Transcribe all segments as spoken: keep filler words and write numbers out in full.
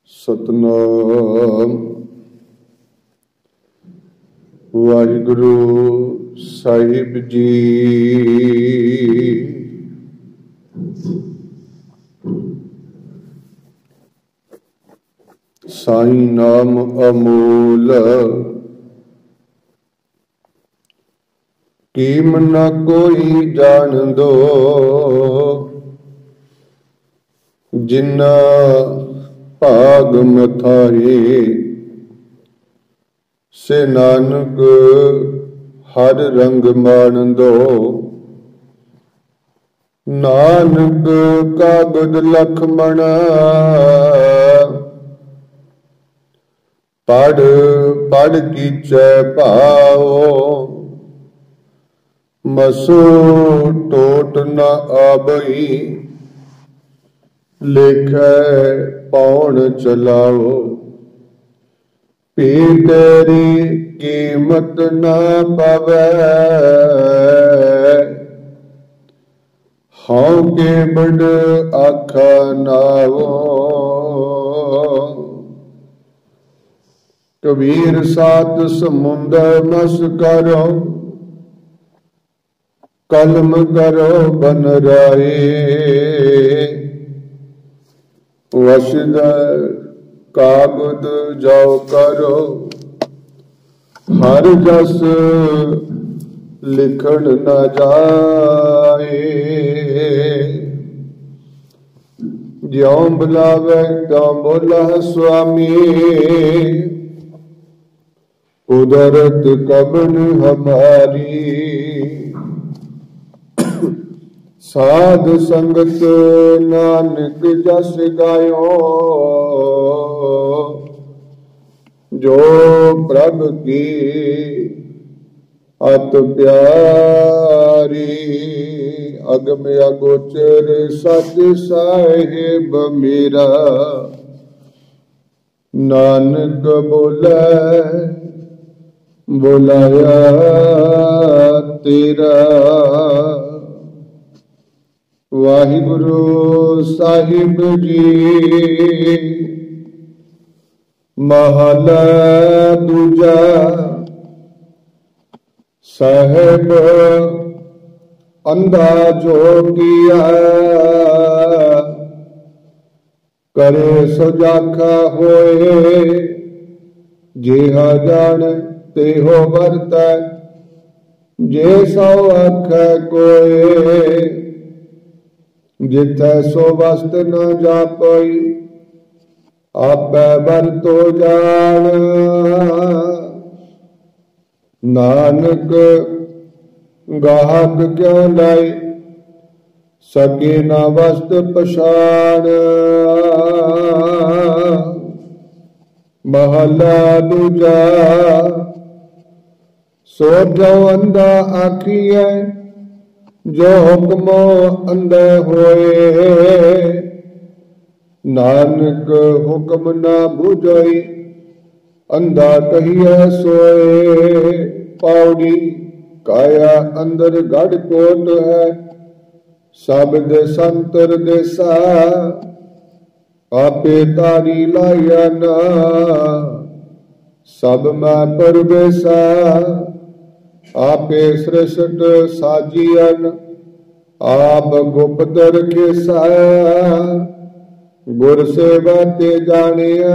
सतनाम वाहिगुरु साहिब जी। साईं नाम अमूल कीम न कोई जान दो, जिन्ना भाग मथाए से नानक हर रंग मान दो। नानक कागद लखमण पढ़ पढ़ कीचै भाओ, मसो टोट न आबई लेखै पौन चलाओ। पी तेरी कीमत न पवै हाँ के बड़ आखा नाओ। कबीर सात समुंदर मस करो, कलम करो बन राए। वसद कागद जाओ करो, हर जस लिखण न जाए। ज्यों बुलावे त्यों बोला स्वामी, कुदरत कबन हमारी। साध संगत नानक जस गायो, जो प्रभ की अत प्यारी। अगम अगोचर सच साहिब मेरा, नानक बोले बुलाया तेरा। वाहिगुरु साहिब जी महला दूजा। साहेब अंधा जो किया, करे सजाखा होए। जेहा जान तेहो वर्तै, जे सौ आख कोय। जिथै सो वस्त न जापई, आपै बरतो जान। नानक गाहक क्यों लाई, सके न वस्त पछाण। महला दूजा। सो जो अंधा आखिए, जो हुक्मो अंधे होए। नानक हुक्म ना बुझई, अंधा कहिए सोए। पौड़ी काया अंदर गढ़ कोट है, शब्द संतर देसा। आपे तारी लाया ना, सब मैं परवेसा। आपे सृष्ट साजियन, आप गुप्तर केसा। गुर सेवा ते जानिया,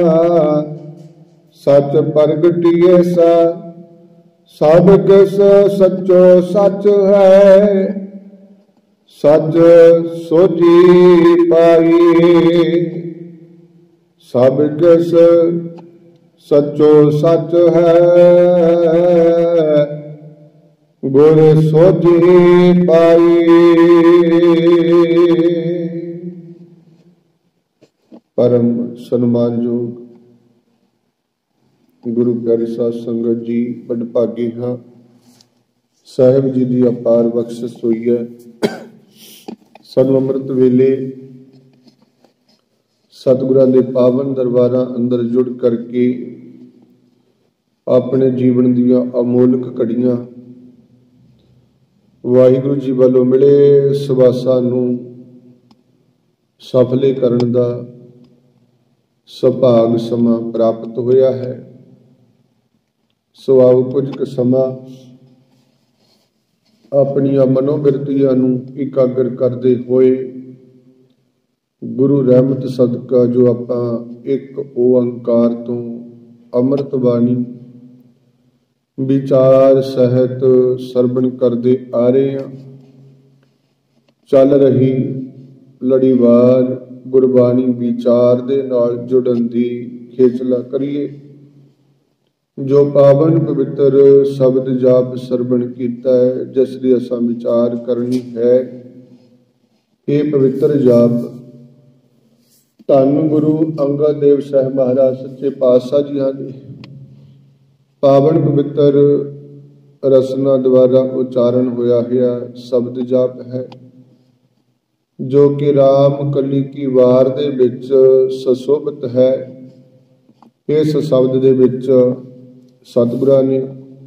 सच प्रगटिए सा। सब किस सचो सच है, सच सोझी पाई। सब किस सचो सच है, गुर सोझी पाई। परम सन्मानयोग गुरु प्यारी साध संगत जी, बड़ भागी हाँ साहिब जी की अपार बख्शिश हुई है। सानू अमृत वेले सतगुरां दे पावन दरबारां अंदर जुड़ करके अपने जीवन दियां अमोलक घड़ियां वाहिगुरु जी वालों मिले सवासां नूं सफले करन दा ਸੁਭਾਗ ਸਮਾਂ ਪ੍ਰਾਪਤ ਹੋਇਆ ਹੈ। ਸੋ ਆਓ ਕੁਝ ਕੁ ਸਮਾਂ ਆਪਣੀਆਂ ਮਨੋਬਿਰਤੀਆਂ ਨੂੰ ਇਕਾਗਰ ਕਰਦੇ ਹੋਏ ਗੁਰੂ ਰਹਿਮਤ ਸਦਕਾ ਜੋ ਆਪਾਂ ਇੱਕ ਓੰਕਾਰ ਤੋਂ ਅੰਮ੍ਰਿਤ ਬਾਣੀ ਵਿਚਾਰ ਸਹਿਤ ਸਰਵਣ ਕਰਦੇ ਆ ਰਹੇ ਹਾਂ। ਚੱਲ ਰਹੀ ਲੜੀਵਾਰ ਗੁਰਬਾਣੀ ਵਿਚਾਰ ਦੇ ਨਾਲ ਜੁੜਨ ਦੀ ਖੇਚਲਾ ਕਰੀਏ। ਜੋ ਪਾਵਨ ਪਵਿੱਤਰ ਸ਼ਬਦ ਜਾਪ ਸਰਵਣ ਕੀਤਾ ਹੈ, ਜਿਸ ਦੀ ਅਸਾਂ ਵਿਚਾਰ ਕਰਨੀ ਹੈ, ਇਹ ਪਵਿੱਤਰ ਜਾਪ ਧੰਨ ਗੁਰੂ ਅੰਗਦ ਦੇਵ ਸਾਹਿਬ ਮਹਾਰਾਜ ਸੱਚੇ ਪਾਤਸ਼ਾਹ ਜੀਆਂ ਦੇ ਪਾਵਨ ਪਵਿੱਤਰ ਰਸਨਾ ਦੁਆਰਾ ਉਚਾਰਨ ਹੋਇਆ ਹੋਇਆ ਸ਼ਬਦ ਜਾਪ ਹੈ, ਜੋ ਕਿ ਰਾਮ ਕਲੀ ਕੀ ਵਾਰ ਦੇ ਵਿੱਚ ਸੁਸ਼ੋਭਿਤ ਹੈ। ਇਸ ਸ਼ਬਦ ਦੇ ਵਿੱਚ ਸਤਿਗੁਰਾਂ ਨੇ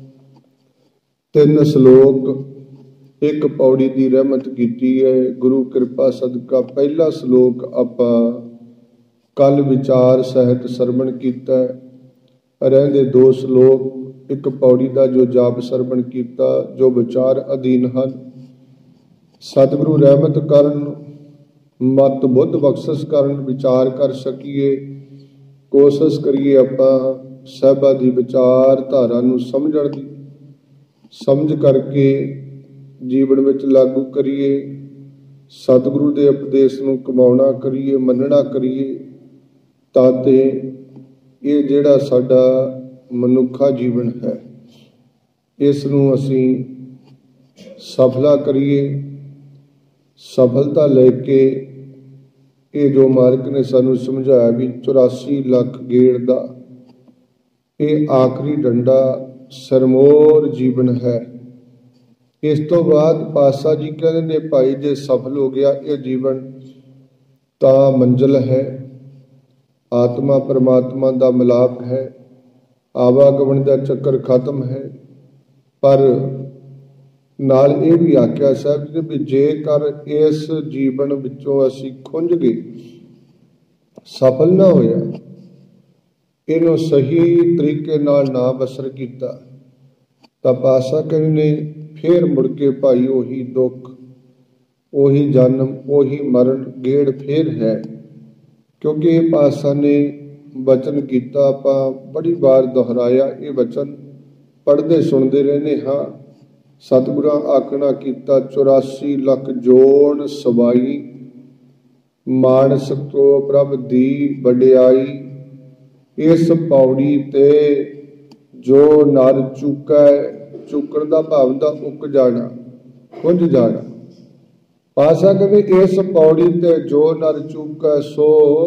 ਤਿੰਨ ਸ਼ਲੋਕ ਇੱਕ ਪੌੜੀ ਦੀ ਰਹਿਮਤ ਕੀਤੀ ਹੈ। ਗੁਰੂ ਕਿਰਪਾ ਸਦਕਾ ਪਹਿਲਾ ਸ਼ਲੋਕ ਆਪਾਂ ਕੱਲ ਵਿਚਾਰ ਸਹਿਤ ਸਰਵਣ ਕੀਤਾ, ਰਹਿੰਦੇ ਦੋ ਸ਼ਲੋਕ ਇੱਕ ਪੌੜੀ ਦਾ ਜੋ ਜਾਪ ਸਰਵਣ ਕੀਤਾ, ਜੋ ਵਿਚਾਰ ਅਧੀਨ ਹਨ। ਸਤਿਗੁਰੂ ਰਹਿਮਤ ਕਰਨ, ਮਤ ਬੁੱਧ ਬਖਸ਼ਿਸ਼ ਕਰਨ, ਵਿਚਾਰ ਕਰ ਸਕੀਏ। ਕੋਸ਼ਿਸ਼ ਕਰੀਏ ਆਪਾਂ ਸਾਹਿਬਾਂ ਦੀ ਵਿਚਾਰ ਧਾਰਾ ਨੂੰ ਸਮਝਣ ਦੀ, ਸਮਝ ਕਰਕੇ ਜੀਵਨ ਵਿੱਚ ਲਾਗੂ ਕਰੀਏ। ਸਤਿਗੁਰੂ ਦੇ ਉਪਦੇਸ਼ ਨੂੰ ਕਮਾਉਣਾ ਕਰੀਏ, ਮੰਨਣਾ ਕਰੀਏ, ਤਾਂ ਤੇ ਇਹ ਜਿਹੜਾ ਸਾਡਾ ਮਨੁੱਖਾ ਜੀਵਨ ਹੈ, ਇਸ ਨੂੰ ਅਸੀਂ ਸਫਲਾ ਕਰੀਏ। ਸਫਲਤਾ ਲੈ ਕੇ ਇਹ ਜੋ ਮਾਲਕ ਨੇ ਸਾਨੂੰ ਸਮਝਾਇਆ ਵੀ ਚੁਰਾਸੀ ਲੱਖ ਗੇੜ ਦਾ ਇਹ ਆਖਰੀ ਡੰਡਾ ਸਰਮੋਰ ਜੀਵਨ ਹੈ। ਇਸ ਤੋਂ ਬਾਅਦ ਪਾਤਸ਼ਾਹ ਜੀ ਕਹਿੰਦੇ ਨੇ, ਭਾਈ ਜੇ ਸਫਲ ਹੋ ਗਿਆ ਇਹ ਜੀਵਨ ਤਾਂ ਮੰਜ਼ਿਲ ਹੈ, ਆਤਮਾ ਪਰਮਾਤਮਾ ਦਾ ਮਿਲਾਪ ਹੈ, ਆਵਾਗਮਨ ਦਾ ਚੱਕਰ ਖਤਮ ਹੈ। ਪਰ ਨਾਲ ਇਹ ਵੀ ਆਖਿਆ ਸਾਹਿਬ ਜੀ ਵੀ ਜੇਕਰ ਇਸ ਜੀਵਨ ਵਿੱਚੋਂ ਅਸੀਂ ਖੁੰਝ ਗਏ, ਸਫਲ ਨਾ ਹੋਇਆ, ਇਹਨੂੰ ਸਹੀ ਤਰੀਕੇ ਨਾਲ ਨਾ ਬਸਰ ਕੀਤਾ, ਤਾਂ ਪਾਤਸ਼ਾਹ ਕਹਿੰਦੇ ਨੇ ਫੇਰ ਮੁੜ ਕੇ ਭਾਈ ਉਹੀ ਦੁੱਖ, ਉਹੀ ਜਨਮ, ਉਹੀ ਮਰਨ ਗੇੜ ਫੇਰ ਹੈ। ਕਿਉਂਕਿ ਇਹ ਪਾਤਸ਼ਾਹ ਨੇ ਬਚਨ ਕੀਤਾ, ਆਪਾਂ ਬੜੀ ਵਾਰ ਦੁਹਰਾਇਆ ਇਹ ਬਚਨ, ਪੜ੍ਹਦੇ ਸੁਣਦੇ ਰਹਿੰਦੇ ਹਾਂ। ਸਤਿਗੁਰਾਂ ਆਖਣਾ ਕੀਤਾ, ਚੁਰਾਸੀ ਲੱਖ ਜੋੜ ਸਵਾਈ, ਮਾਨਸ ਕੋ ਪ੍ਰਭ ਦੀ ਵਡਿਆਈ। ਇਸ ਪੌੜੀ ਤੇ ਜੋ ਨਰ ਚੁੱਕੈ, ਚੁੱਕਣ ਦਾ ਭਾਵ ਦਾ ਉੱਕ ਜਾਣਾ, ਖੁੰਝ ਜਾਣਾ। ਪਾਤਸ਼ਾਹ ਕਹਿੰਦੇ ਇਸ ਪੌੜੀ ਤੇ ਜੋ ਨਰ ਚੁੱਕੈ, ਸੋ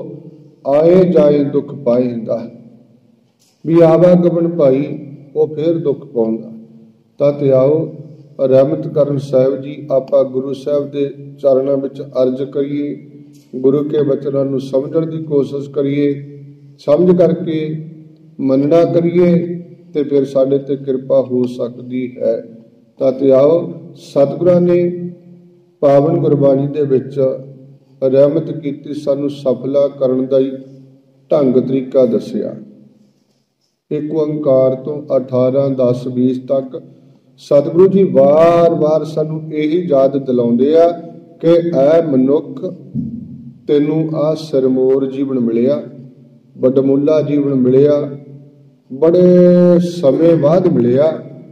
ਆਏ ਜਾਏ ਦੁੱਖ ਪਾਏਂਦਾ। ਵੀ ਆਵਾਗਮਨ ਭਾਈ ਉਹ ਫੇਰ ਦੁੱਖ ਪਾਉਂਦਾ। ਤਾਂ ਤੇ ਆਓ ਰਹਿਮਤ ਕਰਨ ਸਾਹਿਬ ਜੀ, ਆਪਾਂ ਗੁਰੂ ਸਾਹਿਬ ਦੇ ਚਰਨਾਂ ਵਿੱਚ ਅਰਜ਼ ਕਰੀਏ, ਗੁਰੂ ਕੇ ਬਚਨਾਂ ਨੂੰ ਸਮਝਣ ਦੀ ਕੋਸ਼ਿਸ਼ ਕਰੀਏ, ਸਮਝ ਕਰਕੇ ਮੰਨਣਾ ਕਰੀਏ, ਤੇ ਫਿਰ ਸਾਡੇ ਤੇ ਕਿਰਪਾ ਹੋ ਸਕਦੀ ਹੈ। ਤਾਂ ਤੇ ਆਓ ਸਤਿਗੁਰਾਂ ਨੇ ਪਾਵਨ ਗੁਰਬਾਣੀ ਦੇ ਵਿੱਚ ਰਹਿਮਤ ਕੀਤੀ, ਸਾਨੂੰ ਸਫਲਾ ਕਰਨ ਦਾ ਹੀ ਢੰਗ ਤਰੀਕਾ ਦੱਸਿਆ। ਇੱਕ ਓੰਕਾਰ ਤੋਂ ਅਠਾਰਾਂ ਦਸ ਵੀਹ ਤੱਕ ਸਤਿਗੁਰੂ ਜੀ ਵਾਰ-ਵਾਰ ਸਾਨੂੰ ਇਹੀ ਯਾਦ ਦਿਲਾਉਂਦੇ ਆ ਕਿ ਐ ਮਨੁੱਖ, ਤੈਨੂੰ ਆ ਸਰਮੋਰ ਜੀਵਨ ਮਿਲਿਆ, ਵਡਮੁੱਲਾ ਜੀਵਨ ਮਿਲਿਆ, ਬੜੇ ਸਮੇਂ ਬਾਅਦ ਮਿਲਿਆ,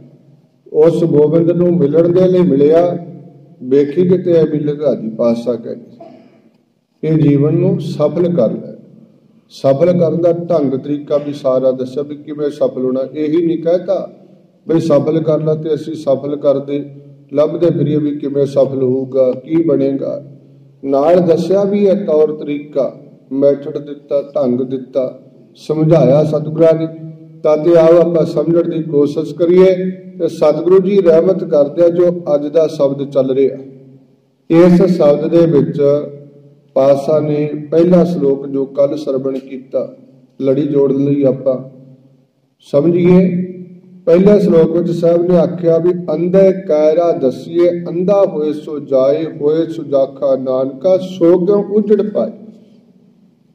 ਉਸ ਗੋਬਿੰਦ ਨੂੰ ਮਿਲਣ ਦੇ ਲਈ ਮਿਲਿਆ। ਵੇਖੀ ਕਿਤੇ ਐਵੇਂ ਲਗਾ ਦੀ ਪਾਤਸ਼ਾਹ ਕਹਿੰਦੇ ਇਹ ਜੀਵਨ ਨੂੰ ਸਫਲ ਕਰ ਲੈ। ਸਫਲ ਕਰਨ ਦਾ ਢੰਗ ਤਰੀਕਾ ਵੀ ਸਾਰਾ ਦੱਸਿਆ ਵੀ ਕਿਵੇਂ ਸਫਲ ਹੋਣਾ। ਇਹੀ ਨਹੀਂ ਕਹਿਤਾ ਬਈ ਸਫਲ ਕਰਨਾ ਤੇ ਅਸੀਂ ਸਫਲ ਕਰਦੇ ਲੱਭਦੇ ਫਿਰੀਏ ਵੀ ਕਿਵੇਂ ਸਫਲ ਹੋਊਗਾ, ਕੀ ਬਣੇਗਾ। ਨਾਲ ਦੱਸਿਆ ਵੀ ਹੈ ਤੌਰ ਤਰੀਕਾ, ਮੈਥਡ ਦਿੱਤਾ, ਢੰਗ ਦਿੱਤਾ, ਸਮਝਾਇਆ ਸਤਿਗੁਰਾਂ ਨੇ। ਤਾਂ ਤੇ ਆਓ ਆਪਾਂ ਸਮਝਣ ਦੀ ਕੋਸ਼ਿਸ਼ ਕਰੀਏ ਤੇ ਸਤਿਗੁਰੂ ਜੀ ਰਹਿਮਤ ਕਰਦੇ ਆ। ਜੋ ਅੱਜ ਦਾ ਸ਼ਬਦ ਚੱਲ ਰਿਹਾ, ਇਸ ਸ਼ਬਦ ਦੇ ਵਿੱਚ ਪਾਤਸ਼ਾਹ ਨੇ ਪਹਿਲਾ ਸ਼ਲੋਕ ਜੋ ਕੱਲ ਸਰਵਣ ਕੀਤਾ, ਲੜੀ ਜੋੜਨ ਲਈ ਆਪਾਂ ਸਮਝੀਏ। ਪਹਿਲੇ ਸ਼ਲੋਕ ਵਿੱਚ ਸਾਹਿਬ ਨੇ ਆਖਿਆ ਵੀ ਅੰਧੇ ਕਾਇਰਾ ਦਸੀਏ, ਅੰਧਾ ਹੋਏ ਸੋ ਜਾਏ, ਹੋਏ ਸੁਜਾਖਾ ਨਾਨਕਾ, ਸੋ ਕਿਉ ਉਜੜ ਪਾਏ।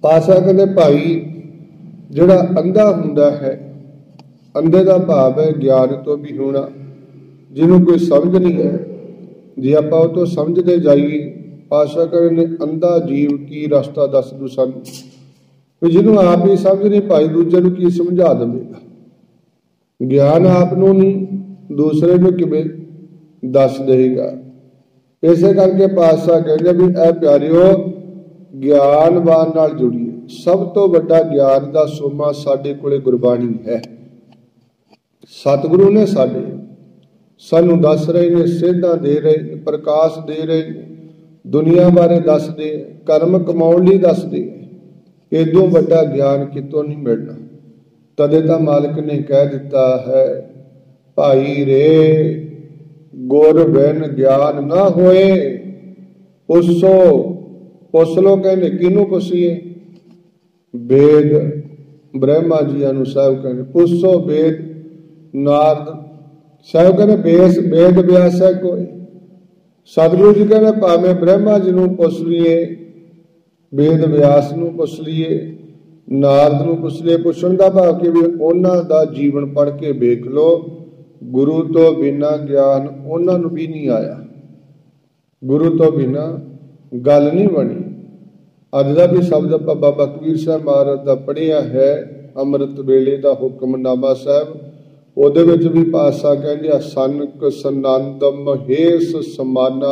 ਪਾਤਸ਼ਾਹ ਕਹਿੰਦੇ ਭਾਈ ਜਿਹੜਾ ਅੰਧਾ ਹੁੰਦਾ ਹੈ, ਅੰਧੇ ਦਾ ਭਾਵ ਹੈ ਗਿਆਨ ਤੋਂ ਵੀ ਹੋਣਾ, ਜਿਹਨੂੰ ਕੋਈ ਸਮਝ ਨਹੀਂ ਹੈ, ਜੇ ਆਪਾਂ ਉਹ ਤੋਂ ਸਮਝਦੇ ਜਾਈਏ, ਪਾਤਸ਼ਾਹ ਕਹਿੰਦੇ ਅੰਧਾ ਜੀਵ ਕੀ ਰਸਤਾ ਦੱਸ ਦੂ ਸਾਨੂੰ, ਵੀ ਜਿਹਨੂੰ ਆਪ ਹੀ ਸਮਝ ਨਹੀਂ ਭਾਈ ਦੂਜੇ ਨੂੰ ਕੀ ਸਮਝਾ ਦੇਵੇਗਾ। ਗਿਆਨ ਆਪ ਨੂੰ ਨਹੀਂ, ਦੂਸਰੇ ਨੂੰ ਕਿਵੇਂ ਦੱਸ ਦੇਗਾ। ਇਸੇ ਕਰਕੇ ਪਾਤਸ਼ਾਹ ਕਹਿੰਦੇ ਵੀ ਇਹ ਪਿਆਰਿਓ ਗਿਆਨਵਾਨ ਨਾਲ ਜੁੜੀਏ। ਸਭ ਤੋਂ ਵੱਡਾ ਗਿਆਨ ਦਾ ਸੋਮਾ ਸਾਡੇ ਕੋਲੇ ਗੁਰਬਾਣੀ ਹੈ। ਸਤਿਗੁਰੂ ਨੇ ਸਾਡੇ ਸਾਨੂੰ ਦੱਸ ਰਹੇ ਨੇ, ਸੇਧਾਂ ਦੇ ਰਹੇ ਨੇ, ਪ੍ਰਕਾਸ਼ ਦੇ ਰਹੇ ਨੇ, ਦੁਨੀਆ ਬਾਰੇ ਦੱਸਦੇ, ਕਰਮ ਕਮਾਉਣ ਲਈ ਦੱਸਦੇ। ਇਦੋਂ ਵੱਡਾ ਗਿਆਨ ਕਿਤੋਂ ਨਹੀਂ ਮਿਲਣਾ। ਤਦੇ ਤਾਂ ਮਾਲਕ ਨੇ ਕਹਿ ਦਿੱਤਾ ਹੈ, ਭਾਈ ਰੇ ਗੁਰ ਬਿਨ ਗਿਆਨ ਨਾ ਹੋਏ, ਪੁੱਛੋ। ਪੁੱਛ ਲੋ ਕਹਿੰਦੇ, ਕਿਹਨੂੰ ਪੁੱਛੀਏ? ਵੇਦ ਬ੍ਰਹਮਾ ਜੀਆਂ ਨੂੰ ਸਾਹਿਬ ਕਹਿੰਦੇ ਪੁੱਛੋ। ਵੇਦ ਨਾਰਦ ਸਾਹਿਬ ਕਹਿੰਦੇ ਬੇਸ ਵੇਦ ਵਿਆਸ ਹੈ ਕੋਈ। ਸਤਿਗੁਰੂ ਜੀ ਕਹਿੰਦੇ ਭਾਵੇਂ ਬ੍ਰਹਮਾ ਜੀ ਨੂੰ ਪੁੱਛ ਲਈਏ, ਵੇਦ ਵਿਆਸ ਨੂੰ ਪੁੱਛ ਲਈਏ, ਨਾਰਦ ਨੂੰ ਪੁੱਛ ਲਈਏ। ਪੁੱਛਣ ਦਾ ਭਾਵ ਕਿ ਵੀ ਉਹਨਾਂ ਦਾ ਜੀਵਨ ਪੜ੍ਹ ਕੇ ਵੇਖ ਲਓ, ਗੁਰੂ ਤੋਂ ਬਿਨਾਂ ਗਿਆਨ ਉਹਨਾਂ ਨੂੰ ਵੀ ਨਹੀਂ ਆਇਆ। ਗੁਰੂ ਤੋਂ ਬਿਨਾਂ ਗੱਲ ਨਹੀਂ ਬਣੀ। ਅੱਜ ਦਾ ਵੀ ਸ਼ਬਦ ਆਪਾਂ ਬਾਬਾ ਕਬੀਰ ਸਾਹਿਬ ਮਹਾਰਾਜ ਦਾ ਪੜ੍ਹਿਆ ਹੈ, ਅੰਮ੍ਰਿਤ ਵੇਲੇ ਦਾ ਹੁਕਮਨਾਮਾ ਸਾਹਿਬ, ਉਹਦੇ ਵਿੱਚ ਵੀ ਪਾਤਸ਼ਾਹ ਕਹਿੰਦੇ ਆ, ਸਨਕ ਸਨੰਦ ਮਹੇਸ਼ ਸਮਾਨਾ,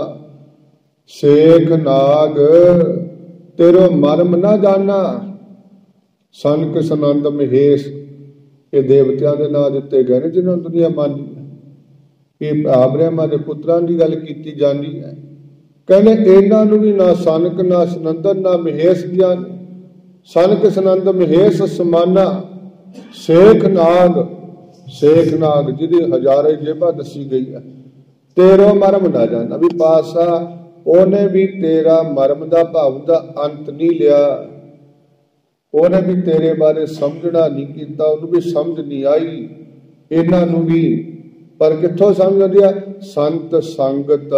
ਸੇਖ ਨਾਗ ਤੇਰੋ ਮਰਮ ਨਾ ਜਾਣਾ। ਸਨਕ ਸਨੰਦ ਮਹੇਸ਼ ਇਹ ਦੇਵਤਿਆਂ ਦੇ ਨਾਂ ਦਿੱਤੇ ਗਏ ਨੇ ਜਿਹਨਾਂ ਨੂੰ ਦੁਨੀਆ ਮੰਨਦੀ ਹੈ। ਇਹ ਭਰਾ ਬ੍ਰਹਮਾ ਦੇ ਪੁੱਤਰਾਂ ਦੀ ਗੱਲ ਕੀਤੀ ਜਾਂਦੀ ਹੈ। ਕਹਿੰਦੇ ਇਹਨਾਂ ਨੂੰ ਵੀ ਨਾ ਸਨਕ ਨਾ ਸਨੰਦਨ ਨਾ ਮਹੇਸ਼ ਗਿਆਨ। ਸਨਕ ਸਨੰਦ ਮਹੇਸ਼ ਸਮਾਨਾ, ਸੇਖ ਨਾਗ, ਸੇਖ ਨਾਗ ਜਿਹਦੀ ਹਜ਼ਾਰੇ ਜੇਬਾਂ ਦੱਸੀ ਗਈ ਹੈ, ਤੇਰੋ ਮਰਮ ਨਾ ਜਾਣਾ। ਵੀ ਪਾਤਸ਼ਾਹ ਉਹਨੇ ਵੀ ਤੇਰਾ ਮਰਮ ਦਾ ਭਾਵ ਦਾ ਅੰਤ ਨਹੀਂ ਲਿਆ, ਉਹਨੇ ਵੀ ਤੇਰੇ ਬਾਰੇ ਸਮਝਣਾ ਨਹੀਂ ਕੀਤਾ, ਉਹਨੂੰ ਵੀ ਸਮਝ ਨਹੀਂ ਆਈ। ਇਹਨਾਂ ਨੂੰ ਵੀ ਪਰ ਕਿੱਥੋਂ ਸਮਝ ਆਉਂਦੀ ਆ? ਸੰਤ ਸੰਗਤ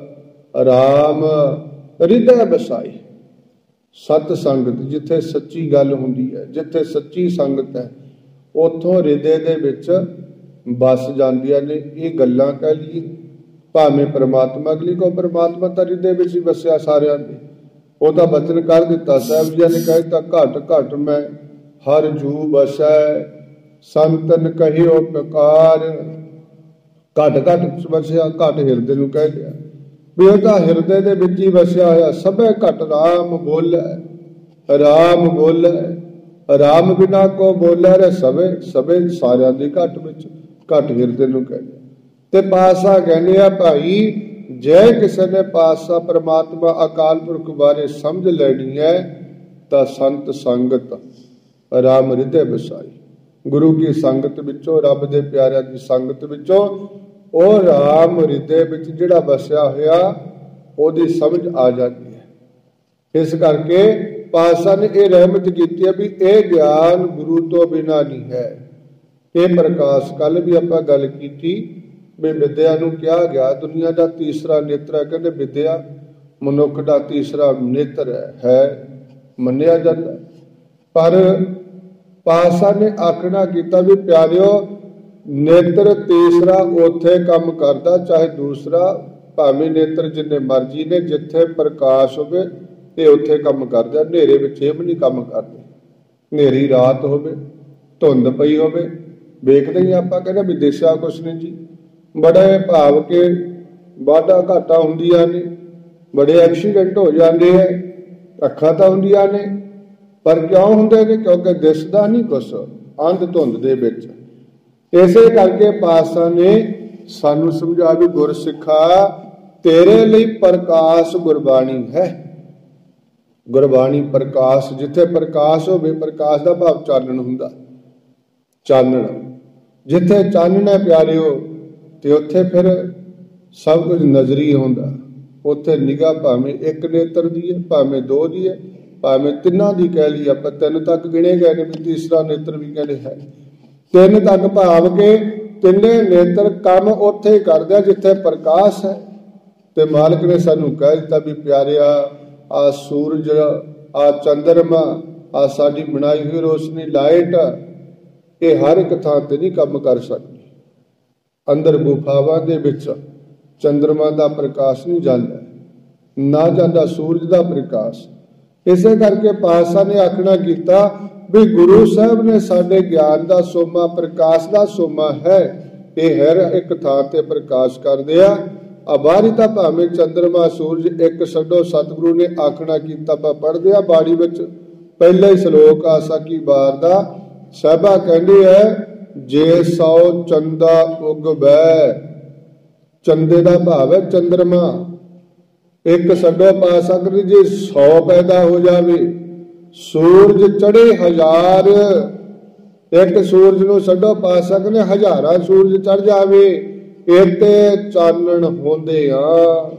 ਰਾਮ ਹਿਰਦੈ ਬਸਾਈ। ਸਤ ਸੰਗਤ, ਜਿੱਥੇ ਸੱਚੀ ਗੱਲ ਹੁੰਦੀ ਹੈ, ਜਿੱਥੇ ਸੱਚੀ ਸੰਗਤ ਹੈ, ਉੱਥੋਂ ਹਿਰਦੇ ਦੇ ਵਿੱਚ ਵਸ ਜਾਂਦੀਆਂ ਨੇ ਇਹ ਗੱਲਾਂ। ਕਹਿ ਲਈਏ ਭਾਵੇਂ ਪਰਮਾਤਮਾ ਅਗਲੀ ਕੋ, ਪਰਮਾਤਮਾ ਤਾਂ ਹਿਰਦੇ ਵਿੱਚ ਹੀ ਵਸਿਆ ਸਾਰਿਆਂ ਦੇ। ਉਹਦਾ ਬਚਨ ਕਰ ਦਿੱਤਾ, ਸਾਹਿਬ ਜੀ ਨੇ ਕਹਿ ਦਿੱਤਾ, ਘਟ ਘਟ ਮੈਂ ਹਰ ਜੂ ਬਸੈ, ਸੰਤਨ ਕਹਿਓ ਪ੍ਰਕਾਰ। ਘਟ ਘਟ ਵਸਿਆ, ਘਟ ਹਿਰਦੇ ਨੂੰ ਕਹਿ ਲਿਆ ਵੀ ਉਹ ਤਾਂ ਹਿਰਦੇ ਦੇ ਵਿੱਚ ਹੀ ਵਸਿਆ ਹੋਇਆ। ਸਭੇ ਘਟ ਰਾਮ ਬੋਲੇ, ਰਾਮ ਬੋਲੇ, ਰਾਮ ਬਿਨਾ ਕੋ ਬੋਲੇ ਰੇ ਸਭੇ। ਸਭੇ ਸਾਰਿਆਂ ਦੇ ਘਟ ਵਿੱਚ, ਘਟ ਹਿਰਦੇ ਨੂੰ ਕਹਿ ਲਿਆ। ਤੇ ਪਾਤਸ਼ਾਹ ਕਹਿੰਦੇ ਆ ਭਾਈ, ਜੇ ਕਿਸੇ ਨੇ ਪਾਤਸ਼ਾਹ ਪਰਮਾਤਮਾ ਅਕਾਲ ਪੁਰਖ ਬਾਰੇ ਸਮਝ ਲੈਣੀ ਹੈ ਤਾਂ ਸੰਤ ਸੰਗਤ ਰਾਮ ਹਿਰਦੇ ਬਸਾਈ। ਗੁਰੂ ਕੀ ਸੰਗਤ ਵਿੱਚੋਂ, ਰੱਬ ਦੇ ਪਿਆਰਿਆਂ ਦੀ ਸੰਗਤ ਵਿੱਚੋਂ ਉਹ ਰਾਮ ਹਿਰਦੇ ਵਿੱਚ ਜਿਹੜਾ ਵਸਿਆ ਹੋਇਆ ਉਹਦੀ ਸਮਝ ਆ ਜਾਂਦੀ ਹੈ। ਇਸ ਕਰਕੇ ਪਾਤਸ਼ਾਹ ਨੇ ਇਹ ਰਹਿਮਤ ਕੀਤੀ ਹੈ ਵੀ ਇਹ ਗਿਆਨ ਗੁਰੂ ਤੋਂ ਬਿਨਾਂ ਨਹੀਂ ਹੈ। ਇਹ ਪ੍ਰਕਾਸ਼, ਕੱਲ ਵੀ ਆਪਾਂ ਗੱਲ ਕੀਤੀ ਵੀ ਵਿਦਿਆ ਨੂੰ ਕਿਹਾ ਗਿਆ ਦੁਨੀਆ ਦਾ ਤੀਸਰਾ ਨੇਤਰ ਹੈ। ਕਹਿੰਦੇ ਵਿਦਿਆ ਮਨੁੱਖ ਦਾ ਤੀਸਰਾ ਨੇਤਰ ਹੈ, ਮੰਨਿਆ ਜਾਂਦਾ। ਪਰ ਪਾਤਸ਼ਾਹ ਨੇ ਆਖਣਾ ਕੀਤਾ ਵੀ ਪਿਆਰਿਓ, ਨੇਤਰ ਤੀਸਰਾ ਉੱਥੇ ਕੰਮ ਕਰਦਾ ਚਾਹੇ ਦੂਸਰਾ, ਭਾਵੇਂ ਨੇਤਰ ਜਿੰਨੇ ਮਰਜੀ ਨੇ, ਜਿੱਥੇ ਪ੍ਰਕਾਸ਼ ਹੋਵੇ ਤੇ ਉੱਥੇ ਕੰਮ ਕਰਦਾ। ਹਨੇਰੇ ਵਿੱਚ ਇਹ ਵੀ ਨਹੀਂ ਕੰਮ ਕਰਦੇ। ਹਨੇਰੀ ਰਾਤ ਹੋਵੇ, ਧੁੰਦ ਪਈ ਹੋਵੇ, ਵੇਖਦੇ ਹੀ ਆਪਾਂ ਕਹਿੰਦੇ ਵੀ ਦਿਸ਼ਾ ਕੁਛ ਨਹੀਂ ਜੀ। ਬੜੇ ਭਾਵ ਕੇ ਵਾਧਾ ਘਾਟਾ ਹੁੰਦੀਆਂ ਨੇ, ਬੜੇ ਐਕਸੀਡੈਂਟ ਹੋ ਜਾਂਦੇ ਹੈ, ਅੱਖਾਂ ਤਾਂ ਹੁੰਦੀਆਂ ਨੇ ਪਰ ਕਿਉਂ ਹੁੰਦੇ ਨੇ? ਕਿਉਂਕਿ ਦਿਸਦਾ ਨਹੀਂ ਕੁਛ ਅੰਧ ਧੁੰਦ ਦੇ ਵਿੱਚ। ਇਸੇ ਕਰਕੇ ਪਾਤਸ਼ਾਹ ਨੇ ਸਾਨੂੰ ਸਮਝਾ ਵੀ ਗੁਰਸਿੱਖਾ ਤੇਰੇ ਲਈ ਪ੍ਰਕਾਸ਼ ਗੁਰਬਾਣੀ ਹੈ। ਗੁਰਬਾਣੀ ਪ੍ਰਕਾਸ਼, ਜਿੱਥੇ ਪ੍ਰਕਾਸ਼ ਹੋਵੇ, ਪ੍ਰਕਾਸ਼ ਦਾ ਭਾਵ ਚਾਨਣ ਹੁੰਦਾ, ਚਾਨਣ। ਜਿੱਥੇ ਚਾਨਣ ਹੈ ਪਿਆਰਿਓ ਤੇ ਉੱਥੇ ਫਿਰ ਸਭ ਕੁਝ ਨਜ਼ਰੀ ਹੁੰਦਾ। ਉੱਥੇ ਨਿਗਾਹ ਭਾਵੇਂ ਇੱਕ ਨੇਤਰ ਦੀ ਹੈ, ਭਾਵੇਂ ਦੋ ਦੀ ਹੈ, ਭਾਵੇਂ ਤਿੰਨਾਂ ਦੀ ਕਹਿ ਲਈ ਆਪਾਂ। ਤਿੰਨ ਤੱਕ ਗਿਣੇ ਗਏ ਨੇ, ਵੀ ਤੀਸਰਾ ਨੇਤਰ ਵੀ ਕਹਿੰਦੇ ਹੈ। ਤਿੰਨ ਤੱਕ ਭਾਵ ਕੇ ਤਿੰਨੇ ਨੇਤਰ ਕੰਮ ਉੱਥੇ ਹੀ ਕਰਦੇ ਆ ਜਿੱਥੇ ਪ੍ਰਕਾਸ਼ ਹੈ। ਤੇ ਮਾਲਕ ਨੇ ਸਾਨੂੰ ਕਹਿ ਦਿੱਤਾ ਵੀ ਪਿਆਰਿਆ, ਆ ਸੂਰਜ आ चंद्रमा, आ साडी बनाई हुई रोशनी लाइट, ये हर एक थां ते नहीं काम कर सकती। अंदर गुफावां दे विच चंद्रमा का प्रकाश नहीं जाता, ना जाता सूरज का प्रकाश। इसे करके पातशाह ने आखना किया भी गुरु साहब ने साडे ज्ञान का सोमा, प्रकाश का सोमा है, ये हर एक थां ते प्रकाश कर दिया। बाहरी तो भावें चंद्रमा सूरज एक छड्डो, सतगुरु ने आखना किया पढ़ दिया बाड़ी विच पहले ही श्लोक आसा की बार दा साहबा कहती है, जे सौ चंदा उगवै, चंदे का भाव है चंद्रमा, एक छड्डो पा सकते जे सौ पैदा हो जाए, सूरज चढ़े हजार, एक सूरज नूं छड्डो पा सकते हजारां सूरज चढ़ जाए, इते चानण होंदे आ,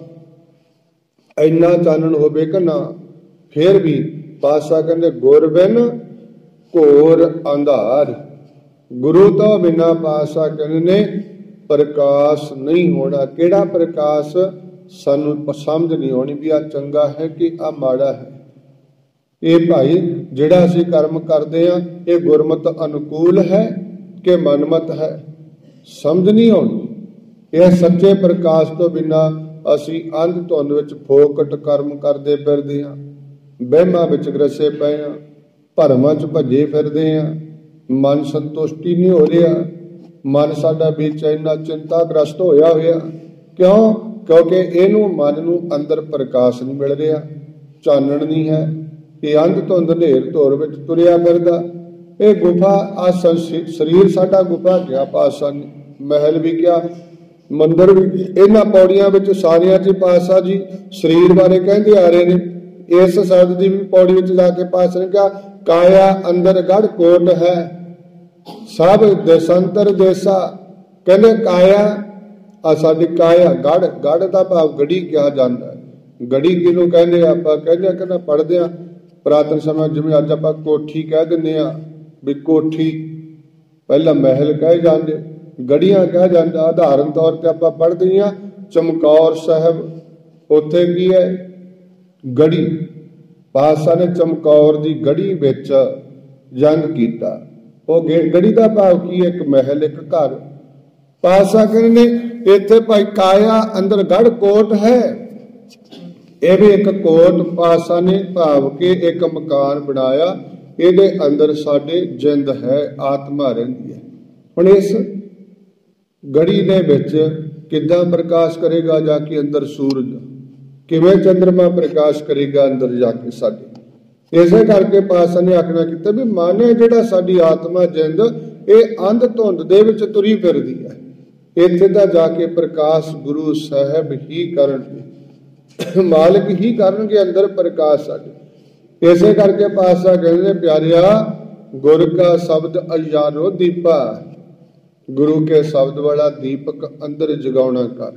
इन्ना चानण होवे कि ना, फिर भी पातशाह कहंदे गुर बिन घोर अंधार, गुरु तो बिना पातशाह कहंदे प्रकाश नहीं होना। केड़ा प्रकाश सानू समझ नहीं होनी भी आ चंगा है कि आ माड़ा है। ये भाई जिहड़ा असीं कर्म करदे आ ये गुरमत अनुकूल है कि मनमत है, समझ नहीं आउंदी। यह सच्चे प्रकाश तो बिना असीं अंध धुंध विच फोकट कर्म करदे फिरदे आ, वहमां विच ग्रसे पए आ, भरमां च भजे फिरदे आ, मन संतुष्टि नहीं हो रहा, मन साडा बेचैना चिंताग्रस्त होया होया। क्यों? क्योंकि इहनूं मन नूं अंदर प्रकाश नहीं मिल रहा, चानण नहीं है, ये अंध धुंध नेर धुर विच तुरिया फिरदा। ये गुफा आ शरीर साडा गुफा क्या, पातशाह ने महल भी क्या, मंदिर भी, इन्हां पौड़ियां विच सारियां च पातशाह जी शरीर बारे कहंदे आ रहे ने। इस शब्द की भी पौड़ी विच जाके पातशाह ने कहा, काया अंदर गढ़ कोट है, सब देशांतर देसा। कहंदे काया आ साडी काया, गढ़, गढ़ दा भाव गढ़ी कहा जाता है। गढ़ी किनू कहंदे, आपां कहंदे कहना पढ़दे आ पुरातन समय, जिवें अज आपां कोठी कह दिंदे आ भी कोठी, पहला महल कहे जाते, गढ़ियां कह जाते। उदाहरण तौर पर आपां पढ़दे आ चमकौर साहब, उत्थे की है गढ़ी, पातशाह ने चमकौर की गढ़ी विच जंग कीता। वो गढ़ी का भाव की, एक महल एक घर। पातशाह कहने इत्थे भाई काया अंदर गढ़ कोट है, यह भी एक कोट पातशाह ने भाव के एक मकान बनाया, ये अंदर साडे जिंद है, आत्मा रहिंदी है। हुण इस गढ़ी दे विच किद्दां प्रकाश करेगा जाके अंदर सूरज, किवें चंद्रमा प्रकाश करेगा अंदर जाके साडे। इसे करके पातशाह ने आखना किया भी मन है जिहड़ा साडी आत्मा जिंद ये अंध धुंध दे विच तुरी फिरदी है, इत्थे तां जाके प्रकाश गुरु साहब ही करनगे, मालिक ही करनगे अंदर प्रकाश साडे। इसे करके पातशाह कहंदे प्यारिया गुर का शब्द अयारो दीपा, गुरु के शब्द वाला दीपक अंदर जगाउणा कर,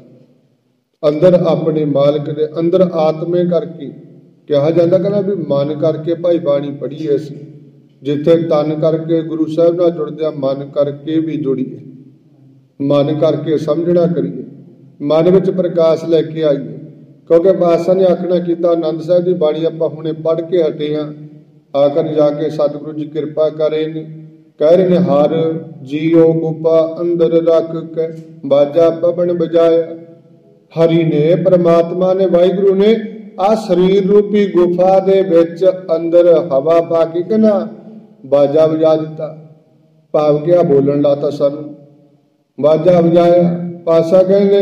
अंदर अपने मालिक दे अंदर आत्मे करके कहा जाता कहना भी मन करके भाई बाणी पढ़ीए, असीं जिथे तन करके गुरु साहब नाल जुड़दे मन करके भी जुड़ीए, मन करके समझना करिए, मन विच प्रकाश लैके आईए। क्योंकि पातशाह ने आखना किया आनंद साहब की बाणी आपां हुणे पढ़ के हटे हाँ, आकर जाके सतगुरु जी कृपा करे ने, कह रहे ने हर जीओ गुफा अंदर रख के बाजा पवन बजाया। हरि ने परमात्मा ने वाहिगुरु ने आ शरीर रूपी गुफा दे विच अंदर हवा पा के कहना बाजा बजा दिता, भाव क्या बोलन लाता सानू, बाजा बजाया। पातशाह कहने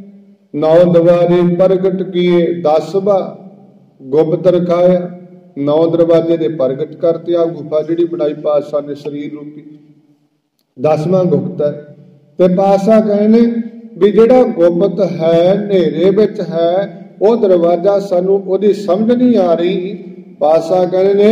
नौ दरवाजे प्रगट किए दसवा गुप्त रखाया, नौ दरवाजे दे प्रगट करते आ गुफा जिहड़ी बनाई पातशाह ने शरीर रूपी, दसवां गुप्त है। ते पातशाह कहने भी जिहड़ा गुप्त है नेरे विच है वो दरवाजा सानू ओदी समझ नहीं आ रही। पातशाह कहने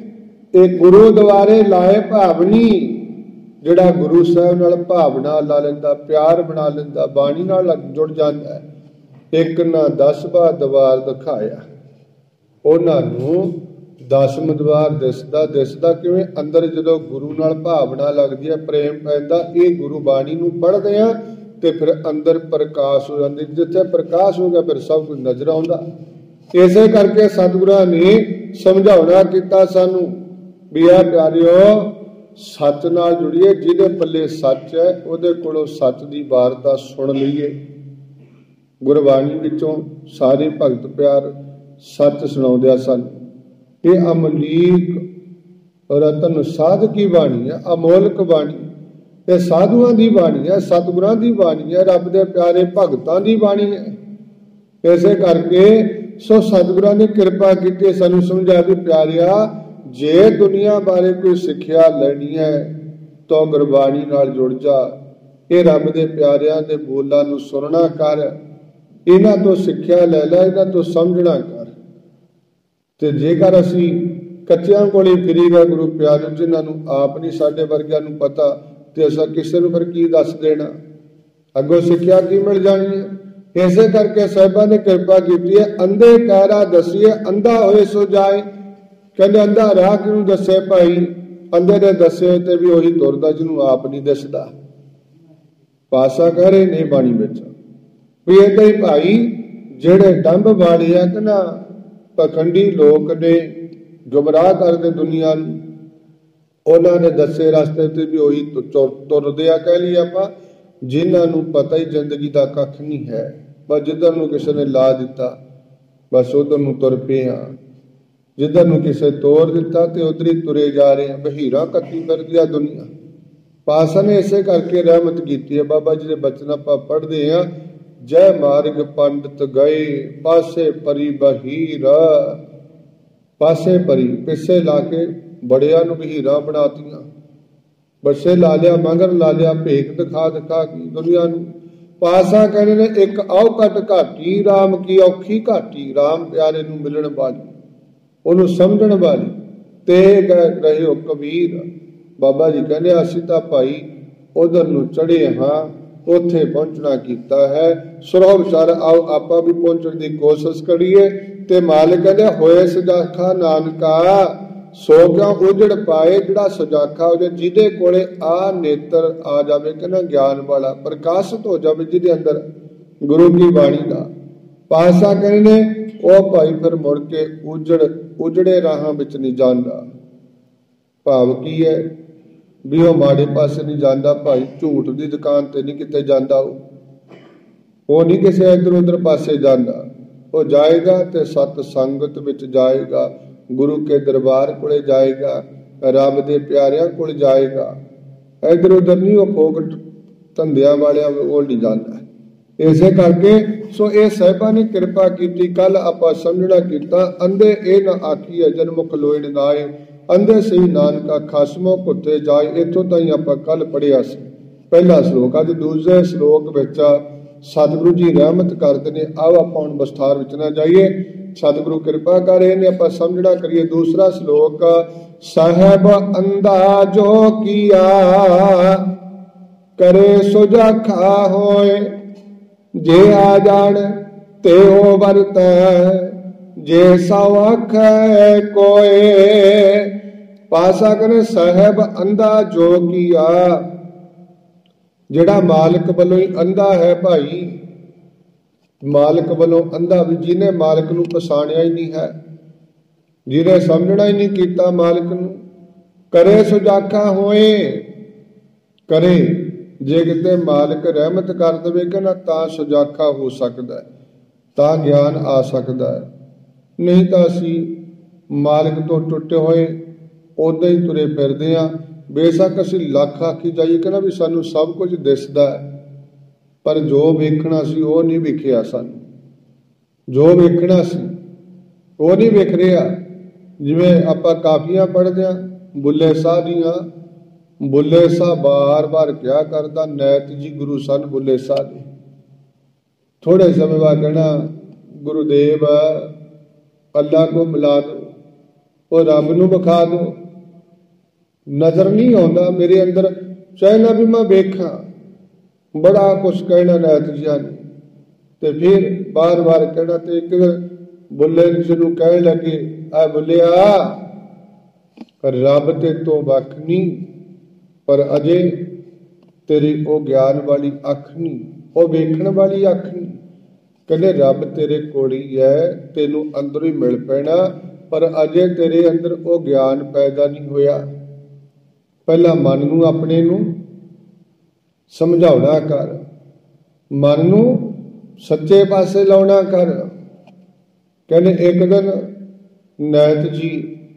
एक गुरु द्वारे लाए भावनी, जिहड़ा गुरु साहब नाल भावना ला लैंदा, प्यार बना लैंदा, बाणी नाल जुड़ जाता है, एक ना दसवां द्वार दिखाया उन्हां नूं। दसम द्वार दिसदा दिसदा किवें अंदर जदों गुरु नाल भावना लगदी है, प्रेम पैंदा, ये गुरु बाणी नूं पढ़दे आ ते फिर अंदर प्रकाश हो जांदे, जिथे प्रकाश हो गया फिर सब कुछ नजर आउंदा। इसे करके सतगुरां ने समझाउणा कीता सानू भी आ प्यारिओ सच नाल जुड़िए, जिहदे पल्ले सच है उहदे कोलों सच दी वारता सुन लईए। गुरबाणी विचों सारे भगत प्यार सच सुणाउंदे सन। ये अमलीक रतन साध की बाणी है, अमोलक बाणी, ये साधुआं दी बाणी है, सतगुरां दी बाणी है, रब दे प्यारे भगतां दी बाणी है। इसे करके सो सतगुरां ने कृपा की सानू समझा भी प्यारिया जे दुनिया बारे कोई सिक्ख्या लैनी है तो गुरबाणी नाल जुड़ जा। ये रब दे प्यारियां दे बोलां नू सुनना कर, इन्हां तो सिक्ख्या लै लै, इन्हां तो समझना कर। ते जेकर असी कच्चियां कोल ही फिरी गए गुरु प्यारे, जिन्हां नू आप नहीं साडे वर्गियां नू पता, ते असां किसे नू फिर की दस देना, अगों सिक्ख्या की मिल जानी है। इसे करके साहिबां ने कृपा की है, अंधे कहरा दसीए अंधा होए सो जाए। कहते अंधा राह किनू दसे भाई, अंधे ने दसे ते भी उही तुरदा जिन्होंने आप नहीं दसदा। पासा कह रहे नहीं बाणी विच भी इदा ही भाई जेड़े डंब बाड़े है कि ना पखंडी लोग ने गुमराह करते दुनिया, उन्होंने दसे रास्ते ते भी उही तुरदे आ। कह लीए आपां जिन्होंने पता ही जिंदगी का कख नहीं है, बस जिधर नूं किसी ने ला दिता बस उधर नूं तुर पे हाँ, जिधर नूं किसे तोड़ दिता तो उधर ही तुरे जा रहे हैं। बहीरा कत्ती फिरदी आ दुनिया। पासा ने इसे करके रहमत की है। बाबा जी के बचन आप पढ़ते हैं, जय मार्ग पंडित गए पासे परी बहीर, पासे परी पिछे ला के बड़िया नूं बहीरा बनातियां, बसे ला लिया मगर ला लिया भेख दिखा दिखा की दुनिया नूं। पासा कहने ने एक औकट घाटी राम की औखी घाटी, राम प्यारे नूं मिलण वाली ਉਹਨੂੰ ਸਮਝਣ वाली ते गए रहे हो कबीर। बाबा जी कहने असी तां भाई उधर नूं चढ़े हाँ, उत्थे पहुंचना कीता है। सुरो विचार आओ आपां भी पहुंचण दी कोशिश करिए। ते मालिक कहने होए सजाखा नानका सो क्यों उजड़ पाए, जिहड़ा सजाखा हो जाए, जिहदे कोले आ नेत्र आ जावे कहना ज्ञान वाला प्रकाशित हो जावे, जिहदे अंदर गुरु की बाणी दा पासा कहने ਉਹ ਭਾਈ ਫਿਰ ਮੁੜ ਕੇ ਉਜੜ ਉਜੜੇ ਰਾਹਾਂ ਵਿੱਚ ਨਹੀਂ ਜਾਂਦਾ। ਭਾਵ ਕੀ ਹੈ ਵੀ ਉਹ ਮਾੜੇ ਪਾਸੇ ਨਹੀਂ ਜਾਂਦਾ ਭਾਈ, ਝੂਠ ਦੀ ਦੁਕਾਨ ਤੇ ਨਹੀਂ ਕਿਤੇ ਜਾਂਦਾ, ਉਹ ਉਹ ਨਹੀਂ ਕਿਸੇ ਇੱਧਰ ਉੱਧਰ ਪਾਸੇ ਜਾਂਦਾ। ਉਹ ਜਾਏਗਾ ਤੇ ਸਤ ਸੰਗਤ ਵਿੱਚ ਜਾਏਗਾ, ਗੁਰੂ के दरबार ਕੋਲੇ ਜਾਏਗਾ, ਰੱਬ ਦੇ ਪਿਆਰਿਆਂ ਕੋਲ ਜਾਏਗਾ। ਇੱਧਰ ਉੱਧਰ ਨਹੀਂ ਉਹ ਫੋਕਟ ਧੰਦਿਆਂ ਵਾਲਿਆਂ ਕੋਲ ਨਹੀਂ ਜਾਂਦਾ। इसे करके सो ये साहिबा ने कृपा की। कल आप समझना किया, अंधे ये ना आखिए जनमुख लोइण नाए, अंधे सही नानका खासमो कुत्ते जाए। इतों ताई आप कल पढ़िया सी पहला श्लोक। अज दूसरे श्लोक विच सतगुरु जी रहमत करते हैं। आओ आप हुण विस्तार विच ना जाइए, सतगुरु कृपा कर रहे हैं, आप समझना करिए। दूसरा श्लोक, साहेब अंधा जो किया करे सुजाखा होए, जे आ जान ते ओ वरत जे सवख कोए। पासा करे साहेब अंधा जो किया, जिहड़ा मालिक वालों ही अंधा है भाई, मालिक वालों अंधा भी जिन्हें मालिक नूं पछाणिया ही नहीं है, जिन्हें समझना ही नहीं किया मालिक नूं। करे सुजाखा होए, करे जे किते मालिक रहमत कर देवे कहना तां सुजाखा हो सकता है, तां ज्ञान आ सकता है। नहीं तो असी मालिक तो टुटे होए उदां ही तुरे फिरदे आ। बेशक असी लख आखी जाइए कहना भी सानू सब कुछ दिसदा है, पर जो वेखना सी वो नहीं वेखिया। सानू जो वेखना सी वो नहीं वेख रहा। जिवें आपां काफियां पढ़दे आ बुल्ले शाह दियां, बुल्ले शाह बार बार क्या करता, नैत जी गुरु सन बुल्ले शाह जी। थोड़े समय बाद कहना गुरुदेव अल्लाह को मिला दो, वो रब नूं विखा दो, नजर नहीं आता मेरे अंदर, चाहना भी मैं वेखा। बड़ा कुछ कहना नैत जी ने, ते फिर बार बार कहना। तो एक बुल्ले जी नूं कहण लगे, आ बुल्लिया रब ते तो वख नहीं, पर अजे तेरी वो ज्ञान वाली अख नहीं, वो वेखण वाली अख नहीं। कहने रब तेरे कोल ही है, तेनू अंदरों ही मिल पैना, पर अजे तेरे अंदर वो ज्ञान पैदा नहीं होया। पहला मन नूं अपने नूं समझाउणा कर, मन नूं सच्चे पासे लाउणा कर। कहने एक दिन नैत जी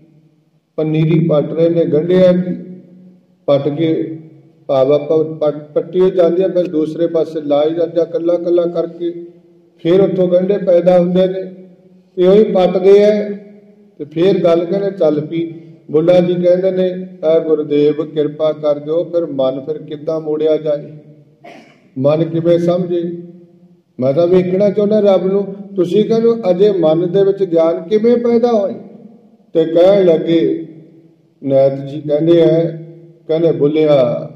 पनीरी पट रहे ने गंढिया की, पट के भाव आप पट्टी जाती है, फिर दूसरे पासे लाई जाता कला कला करके, फिर उतों गंढे पैदा होंगे ने, ही पटते है। तो फिर गल कहने चल पी। बुढ़ा जी कहते ने ऐ गुरुदेव किरपा कर दो, फिर मन फिर किद्दां मोड़िया जाए, मन किवें समझे। मैं तो वेखना चाहुंदा रब नूं, तुसीं कहंदे अजे मन दे विच ज्ञान किवें पैदा होए। ते कहण लगे नैत जी कहंदे है, कहंदे बुलिया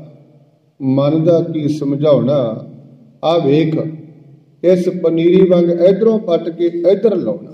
मन दा की समझाउणा, आ वेख इस पनीरी वांग इधरों पट के इधर लाउणा,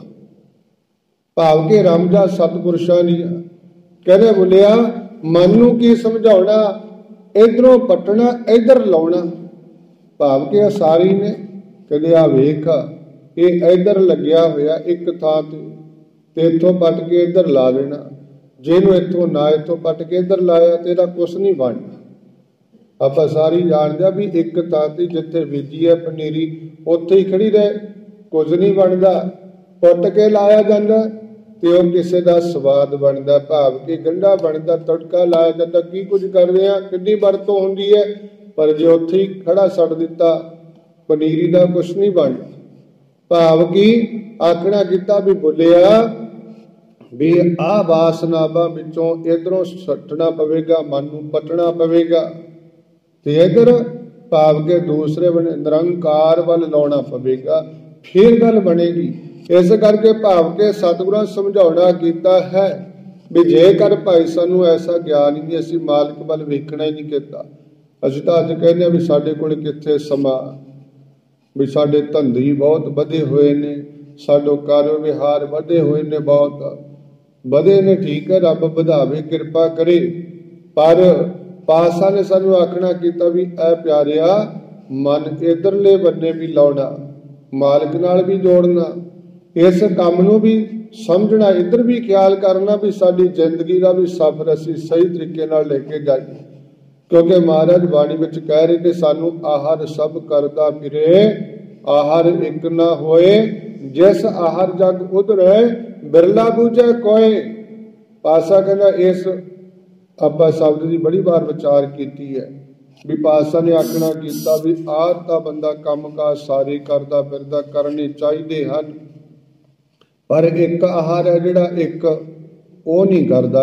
भाव के रमदा सतपुरुषां दी। कहंदे बुलिया मन नूं की समझाउणा, इधरों पटना इधर लाउणा, भाव के सारी ने। कहंदे आ वेख ये इधर लग्या होया एक थां ते, ते इथों पट के इधर ला लेना, जेनू इथों ना इथों पट के इधर लाया तेरा कुछ नहीं बनना। आप सारी जानते भी एक थां ते जिथे बीजी है पनीरी उत्थे ही खड़ी रहे, कुछ नहीं बनता। पुट के लाया जाता ते वो किसी का स्वाद बनता, भाव के गंढा बनता, तड़का लाया जाता, की कुछ करते हैं, कितनी वरतों होंदी है। पर जो उत्थे ही खड़ा छड्ड दिता पनीरी का कुछ नहीं बनता। भाव की आखना किता भी बुलिया भी आ वासनावां विचों इधरों सट्टना पवेगा, मन नूं पटना पवेगा, ते इधर भाव के दूसरे बने निरंकार वाल लाउणा पवेगा, फिर गल बनेगी। इस करके भाव के सतगुरां समझाउणा कीता है भी जेकर भाई सानू ऐसा ज्ञान ही नहीं, असीं मालिक वाल वेखना ही नहीं कीता। असीं तां अज कहने भी साडे कोल कित्थे समा, भी साडे धंधे बहुत वधे हुए ने, साडो कार विहार वधे हुए ने, बहुत वधे ने, ठीक है रब वधावे किरपा करे। पर पातशाह ने सानू आखना कीता भी ऐ प्यारिया मन इधरले बन्ने भी लाउणा, मालिक नाल भी जोड़ना, इस काम नूं भी समझना, इधर भी ख्याल करना भी साडी जिंदगी का भी सफर असीं सही तरीके नाल लेके जाइए। क्योंकि महाराज बाणी विच कह रहे कि सानू आहार सब करदा फिरे, आहार एक ना होए, जिस आहार जग उधरे बिरला बूझे कोय। पातशाह कहना इस आपां शब्द की बड़ी बार विचार कीती है भी पातशाह ने आखना कीता भी आह तां बंदा काम काज सारे करदा फिरदा, करने चाहिए हन, पर एक आहार है जिहड़ा एक वो नहीं करदा,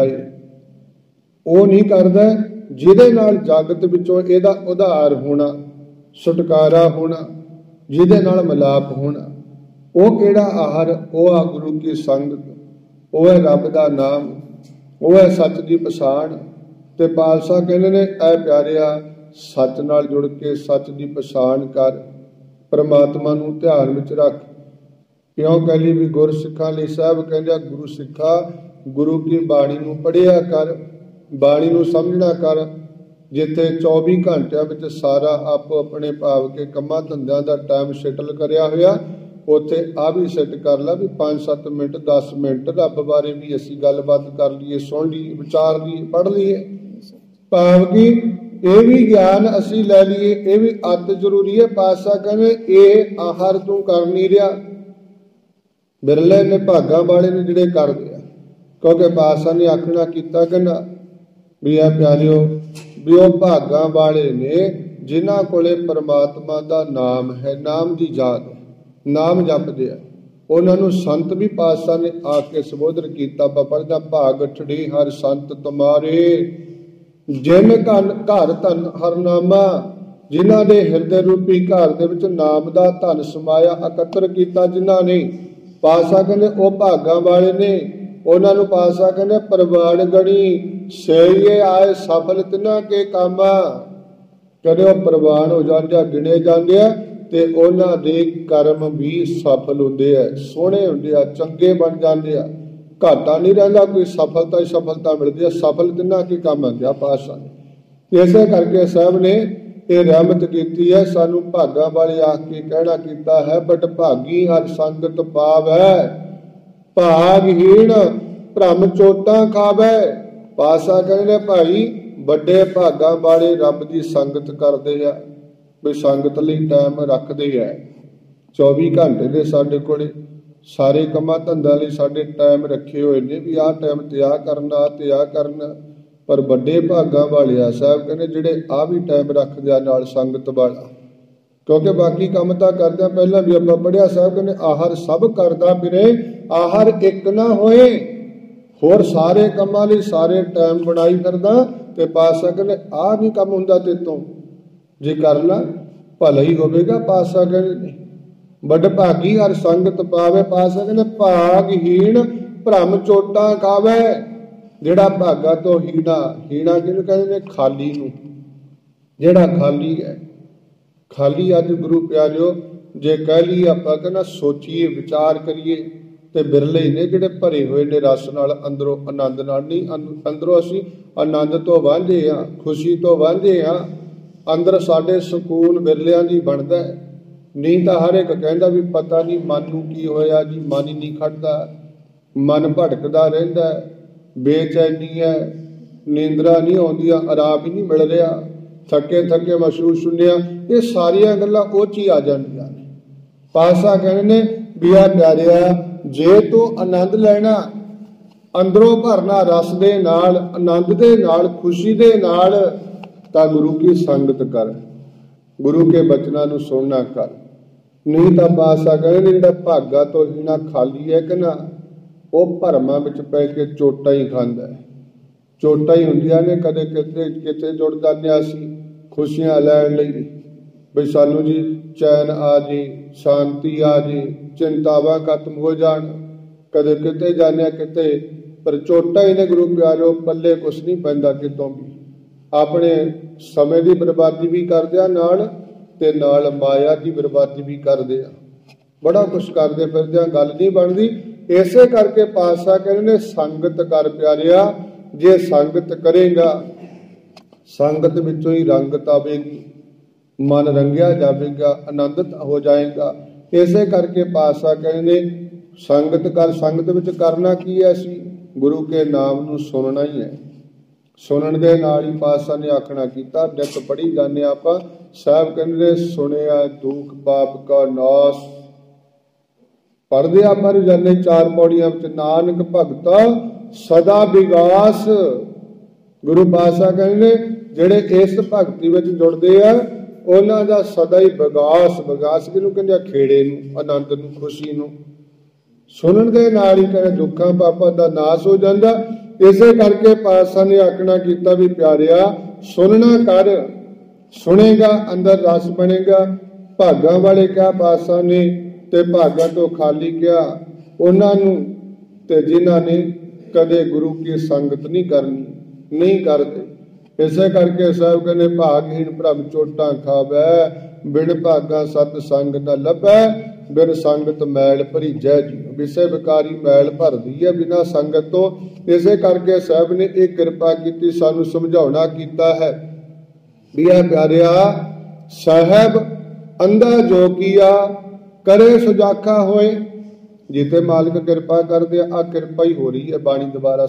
वो नहीं करदा जिहदे नाल जगत विचों इहदा उधार होना, छुटकारा होना, जिहदे नाल मिलाप होना। वो किहड़ा आहार, वो आ गुरु की संगत, वो है रब दा नाम, वो है सच की पछाण। ते पातशाह कहंदे ने ऐ प्यारिया सच नाल जुड़ के सच की पछाण कर, परमात्मा नूं ध्यान विच रख। क्यों कह ली भी गुर सिखां लई साहब कहंदे गुरु सिखा गुरु की बाणी नूं पढ़िया कर, बाणी नूं समझना कर। जिथे चौबी घंटिया विच सारा आपो अपने भाव के कम्मां धंधिਆਂ ਦਾ टाइम सेटल करिया होया, उत्थे आ भी सेट कर ला भी पांच सत्त मिनट दस मिनट रब बारे भी असीं गलबात कर लीए, सुन लीए, विचार लीए, पढ़ लीए। भाव की ये भी ज्ञान असीं लै लीए, ये भी अत जरूरी है। पातशाह कहने ये आहार तू कर नहीं रहा, बिरले ने भागा वाले ने जिहड़े करदे आ। क्योंकि पातशाह ने आखना कीता कहना भी आ प्यारिओ भी वो भागा वाले ने जिन्हां कोले परमात्मा दा नाम है, नाम दी याद है, नाम जपदे आ, उन्हां नूं संत भी पातशाह ने आके संबोधन कीता। पढ़दा भाग ठड़ी हर संत तुम्हारे, जिन घन घर धन हरनामा, जिन्हां दे हिरदे रूपी घर दे विच नाम दा धन समाया, एकत्र कीता जिन्हां ने। पातशाह कहंदे ओ भागा वाले ने, उन्हां नूं पातशाह कहंदे प्रवान गणी, सही आए सफल तिन्हां के कामा। कहंदे ओ प्रवान हो जांदे, गिणे जांदे आ, ते उन्हां दे कर्म भी सफल हुंदे आ, सोहणे हुंदे आ, चंगे बन जांदे आ, घाटा नहीं रहिंदा, कोई सफलता ही सफलता मिलती है। सफल तिन्हां के काम आंदे आ पातशाह ने। इसे करके साहब ने ये रहमत की है, सानू भागा वाले आख के कहना कीता है, बट भागी हर संगत पावै, भागहीन ਭ੍ਰਮ ਚੋਟਾਂ ਖਾਵੇ। ਪਾਤਸ਼ਾਹ ਕਹਿੰਦੇ ਭਾਈ ਵੱਡੇ ਭਾਗਾਂ ਵਾਲੇ ਰੱਬ ਦੀ ਸੰਗਤ ਕਰਦੇ ਆ, ਵੀ ਸੰਗਤ ਲਈ ਟਾਈਮ ਰੱਖਦੇ ਆ। ਚੌਵੀ ਘੰਟੇ ਦੇ ਸਾਡੇ ਕੋਲੇ ਸਾਰੇ ਕੰਮਾਂ ਧੰਦਾ ਲਈ ਸਾਡੇ ਟਾਈਮ ਰੱਖੇ ਹੋਏ ਨੇ, ਵੀ ਆਹ ਟਾਈਮ ਤੇ ਆਹ ਕਰਨਾ ਤੇ ਆਹ ਕਰਨਾ। ਪਰ ਵੱਡੇ ਭਾਗਾਂ ਵਾਲੇ ਆ ਸਾਹਿਬ ਕਹਿੰਦੇ ਜਿਹੜੇ ਆਹ ਵੀ ਟਾਈਮ ਰੱਖਦੇ ਆ ਨਾਲ ਸੰਗਤ ਵਾਲਾ, ਕਿਉਂਕਿ ਬਾਕੀ ਕੰਮ ਤਾਂ ਕਰਦਿਆਂ ਪਹਿਲਾਂ ਵੀ ਆਪਾਂ ਪੜ੍ਹਿਆ ਸਾਹਿਬ ਕਹਿੰਦੇ ਆਹਰ ਸਭ ਕਰਦਾ ਫਿਰੇ ਆਹਰ ਇੱਕ ਨਾ ਹੋਏ। ਹੋਰ ਸਾਰੇ ਕੰਮਾਂ ਲਈ ਸਾਰੇ ਟਾਈਮ ਬਣਾਈ ਫਿਰਦਾ ਤੇ ਪਾਤਸ਼ਾਹ ਕਹਿੰਦੇ ਆਹ ਨਹੀਂ ਕੰਮ ਹੁੰਦਾ ਤੇ ਤੋਂ, ਜੇ ਕਰ ਲਾ ਭਲਾ ਹੀ ਹੋਵੇਗਾ। ਪਾਤਸ਼ਾਹ ਕਹਿੰਦੇ ਵੱਡ ਭਾਗੀ ਹਰ ਸੰਗਤ ਪਾਵੇ। ਪਾਤਸ਼ਾਹ ਕਹਿੰਦੇ ਭਾਗਹੀਣ ਭ੍ਰਮ ਚੋਟਾਂ ਖਾਵੇ। ਜਿਹੜਾ ਭਾਗਾ ਤੋਂ ਹੀਣਾ, ਹੀਣਾ ਕਿਹਨੂੰ ਕਹਿੰਦੇ ਨੇ? ਖਾਲੀ ਨੂੰ। ਜਿਹੜਾ ਖਾਲੀ ਹੈ, ਖਾਲੀ ਅੱਜ ਗੁਰੂ ਪਿਆਰਿਓ ਜੇ ਕਹਿ ਲਈਏ ਆਪਾਂ ਕਹਿੰਦਾ ਸੋਚੀਏ ਵਿਚਾਰ ਕਰੀਏ ਤੇ ਬਿਰਲੇ ਨੇ ਜਿਹੜੇ ਭਰੇ ਹੋਏ ਨੇ ਰਸ ਨਾਲ, ਅੰਦਰੋਂ ਆਨੰਦ ਨਾਲ ਨਹੀਂ। ਅੰਦਰੋਂ ਅਸੀਂ ਆਨੰਦ ਤੋਂ ਵਾਂਝੇ ਹਾਂ, ਖੁਸ਼ੀ ਤੋਂ ਵਾਂਝੇ ਹਾਂ। ਅੰਦਰ ਸਾਡੇ ਸਕੂਨ ਬਿਰਲਿਆਂ ਦੀ ਬਣਦਾ ਹੈ। ਨਹੀਂ ਤਾਂ ਹਰ ਇੱਕ ਕਹਿੰਦਾ ਵੀ ਪਤਾ ਨਹੀਂ ਮਨ ਨੂੰ ਕੀ ਹੋਇਆ ਜੀ, ਮਨ ਹੀ ਨਹੀਂ ਖੜਦਾ, ਮਨ ਭਟਕਦਾ ਰਹਿੰਦਾ, ਬੇਚੈਨੀ ਹੈ, ਨੀਂਦਰਾਂ ਨਹੀਂ ਆਉਂਦੀਆਂ, ਆਰਾਮ ਹੀ ਨਹੀਂ ਮਿਲ ਰਿਹਾ, ਥੱਕੇ ਥੱਕੇ ਮਹਿਸੂਸ ਸੁਣਿਆ। ਇਹ ਸਾਰੀਆਂ ਗੱਲਾਂ ਉਹ 'ਚ ਹੀ ਆ ਜਾਂਦੀਆਂ ਨੇ। ਪਾਤਸ਼ਾਹ ਕਹਿੰਦੇ ਨੇ ਵੀ ਆ ਪਿਆਰਿਆ ਜੇ ਤੂੰ ਆਨੰਦ ਲੈਣਾ, ਅੰਦਰੋਂ ਭਰਨਾ ਰਸ ਦੇ ਨਾਲ, ਆਨੰਦ ਦੇ ਨਾਲ, ਖੁਸ਼ੀ ਦੇ ਨਾਲ, ਤਾਂ ਗੁਰੂ ਕੀ ਸੰਗਤ ਕਰ, ਗੁਰੂ ਕੇ ਬਚਨਾਂ ਨੂੰ ਸੁਣਨਾ ਕਰ। ਨਹੀਂ ਤਾਂ ਪਾਤਸ਼ਾਹ ਕਹਿੰਦੇ ਜਿਹੜਾ ਭਾਗਾ ਤੋਂ ਹੀਣਾ ਖਾਲੀ ਹੈ ਕਿ ਨਾ, ਉਹ ਭਰਮਾਂ ਵਿੱਚ ਪੈ ਕੇ ਚੋਟਾਂ ਹੀ ਖਾਂਦਾ ਹੈ। ਚੋਟਾਂ ਹੀ ਹੁੰਦੀਆਂ ਨੇ, ਕਦੇ ਕਿਤੇ ਕਿਤੇ ਜੁੜ ਜਾਂਦੇ ਹਾਂ ਅਸੀਂ ਖੁਸ਼ੀਆਂ ਲੈਣ ਲਈ, ਵੀ ਸਾਨੂੰ ਜੀ ਚੈਨ ਆ ਜੇ, ਸ਼ਾਂਤੀ ਆ ਜੇ, ਚਿੰਤਾਵਾਂ ਖਤਮ ਹੋ ਜਾਣ। ਕਦੇ ਕਿਤੇ ਜਾਂਦੇ ਕਿਤੇ, ਪਰ ਚੋਟਾਂ ਹੀ ਨੇ ਗੁਰੂ ਪਿਆਰਿਓ, ਪੱਲੇ ਕੁਛ ਨਹੀਂ ਪੈਂਦਾ ਕਿਤੋਂ ਵੀ। ਆਪਣੇ ਸਮੇਂ ਦੀ ਬਰਬਾਦੀ ਵੀ ਕਰਦੇ ਆ ਨਾਲ, ਤੇ ਨਾਲ ਮਾਇਆ ਦੀ ਬਰਬਾਦੀ ਵੀ ਕਰਦੇ ਆ। ਬੜਾ ਕੁਛ ਕਰਦੇ ਫਿਰਦੇ ਆ, ਗੱਲ ਨਹੀਂ ਬਣਦੀ। ਇਸੇ ਕਰਕੇ ਪਾਤਸ਼ਾਹ ਕਹਿੰਦੇ ਨੇ ਸੰਗਤ ਕਰ ਪਿਆਰਿਆ। ਜੇ ਸੰਗਤ ਕਰੇਗਾ, ਸੰਗਤ ਵਿੱਚੋਂ ਹੀ ਰੰਗਤ ਆਵੇਗੀ, ਮਨ ਰੰਗਿਆ ਜਾਵੇਗਾ, ਆਨੰਦਿਤ ਹੋ ਜਾਏਗਾ। ਇਸੇ ਕਰਕੇ ਪਾਤਸ਼ਾਹ ਕਹਿੰਦੇ ਨੇ ਸੰਗਤ ਕਰ। ਸੰਗਤ ਵਿੱਚ ਕਰਨਾ ਕੀ ਹੈ? ਅਸੀਂ ਗੁਰੂ ਕੇ ਨਾਮ ਨੂੰ ਸੁਣਨਾ ਹੀ ਹੈ। ਸੁਣਨ ਦੇ ਨਾਲ ਹੀ ਪਾਤਸ਼ਾਹ ਨੇ ਆਖਣਾ ਕੀਤਾ, ਨਿਤ ਪੜ੍ਹੀ ਜਾਂਦੇ ਆਪਾਂ। ਸਾਹਿਬ ਕਹਿੰਦੇ ਨੇ ਸੁਣਿਆ ਦੁੱਖ ਪਾਪ ਕਾ ਨਾਸ। ਪੜ੍ਹਦੇ ਆਪਾਂ ਨੂੰ ਜਾਂਦੇ ਚਾਰ ਪੌੜੀਆਂ ਵਿੱਚ, ਨਾਨਕ ਭਗਤਾ ਸਦਾ ਵਿਗਾਸ। ਗੁਰੂ ਪਾਤਸ਼ਾਹ ਕਹਿੰਦੇ ਜਿਹੜੇ ਇਸ ਭਗਤੀ ਵਿੱਚ ਜੁੜਦੇ ਆ ਉਹਨਾਂ ਦਾ ਸਦਾ ਹੀ ਵਿਗਾਸ। ਵਿਗਾਸ ਕਿਹਨੂੰ ਕਹਿੰਦੇ ਆ? ਖੇੜੇ ਨੂੰ, ਆਨੰਦ ਨੂੰ, ਖੁਸ਼ੀ ਨੂੰ। ਸੁਣਨ ਦੇ ਨਾਲ ਹੀ ਕਹਿੰਦੇ ਦੁੱਖਾਂ ਪਾਪਾਂ ਦਾ ਨਾਸ ਹੋ ਜਾਂਦਾ। ਇਸੇ ਕਰਕੇ ਪਾਤਸ਼ਾਹ ਨੇ ਆਖਣਾ ਕੀਤਾ ਵੀ ਪਿਆਰਿਆ ਸੁਣਨਾ ਕਰ, ਸੁਣੇਗਾ ਅੰਦਰ ਰਸ ਬਣੇਗਾ। ਭਾਗਾਂ ਵਾਲੇ ਕਿਹਾ ਪਾਤਸ਼ਾਹ ਨੇ, ਤੇ ਭਾਗਾਂ ਤੋਂ ਖਾਲੀ ਕਿਹਾ ਉਹਨਾਂ ਨੂੰ, ਤੇ ਜਿਨ੍ਹਾਂ ਨੇ ਕਦੇ ਗੁਰੂ ਕੀ ਸੰਗਤ ਨਹੀਂ ਕਰਨੀ, ਨਹੀਂ ਕਰਦੇ। ਇਸੇ ਕਰਕੇ ਸਾਹਿਬ ਕਹਿੰਦੇ ਭਾਗਹੀਣ ਭ੍ਰਮ ਚੋਟਾਂ ਖਾਵੈ, ਬਿਨ ਭਾਗਾਂ ਸਤ ਸੰਗ ਨ ਲੱਭੈ, ਬਿਨ ਸੰਗਤ ਮੈਲ ਭਰੀਜੈ ਜੀ। ਵਿਸ਼ੇ ਵਿਕਾਰੀ ਮੈਲ ਭਰਦੀ ਹੈ ਬਿਨਾਂ ਸੰਗਤ ਤੋਂ। ਇਸੇ ਕਰਕੇ ਸਾਹਿਬ ਨੇ ਇਹ ਕਿਰਪਾ ਕੀਤੀ, ਸਾਨੂੰ ਸਮਝਾਉਣਾ ਕੀਤਾ ਹੈ ਵੀ ਆ ਪਿਆਰਿਆ ਸਾਹਿਬ ਅੰਧਾ ਜੋ ਕੀਆ ਕਰੇ ਸੁਜਾਖਾ ਹੋਏ। ਜਿੱਥੇ ਮਾਲਕ ਕਿਰਪਾ ਕਰਦੇ ਆ, ਆ ਕਿਰਪਾ ਹੀ ਹੋ ਰਹੀ ਹੈ ਬਾਣੀ ਦੁਆਰਾ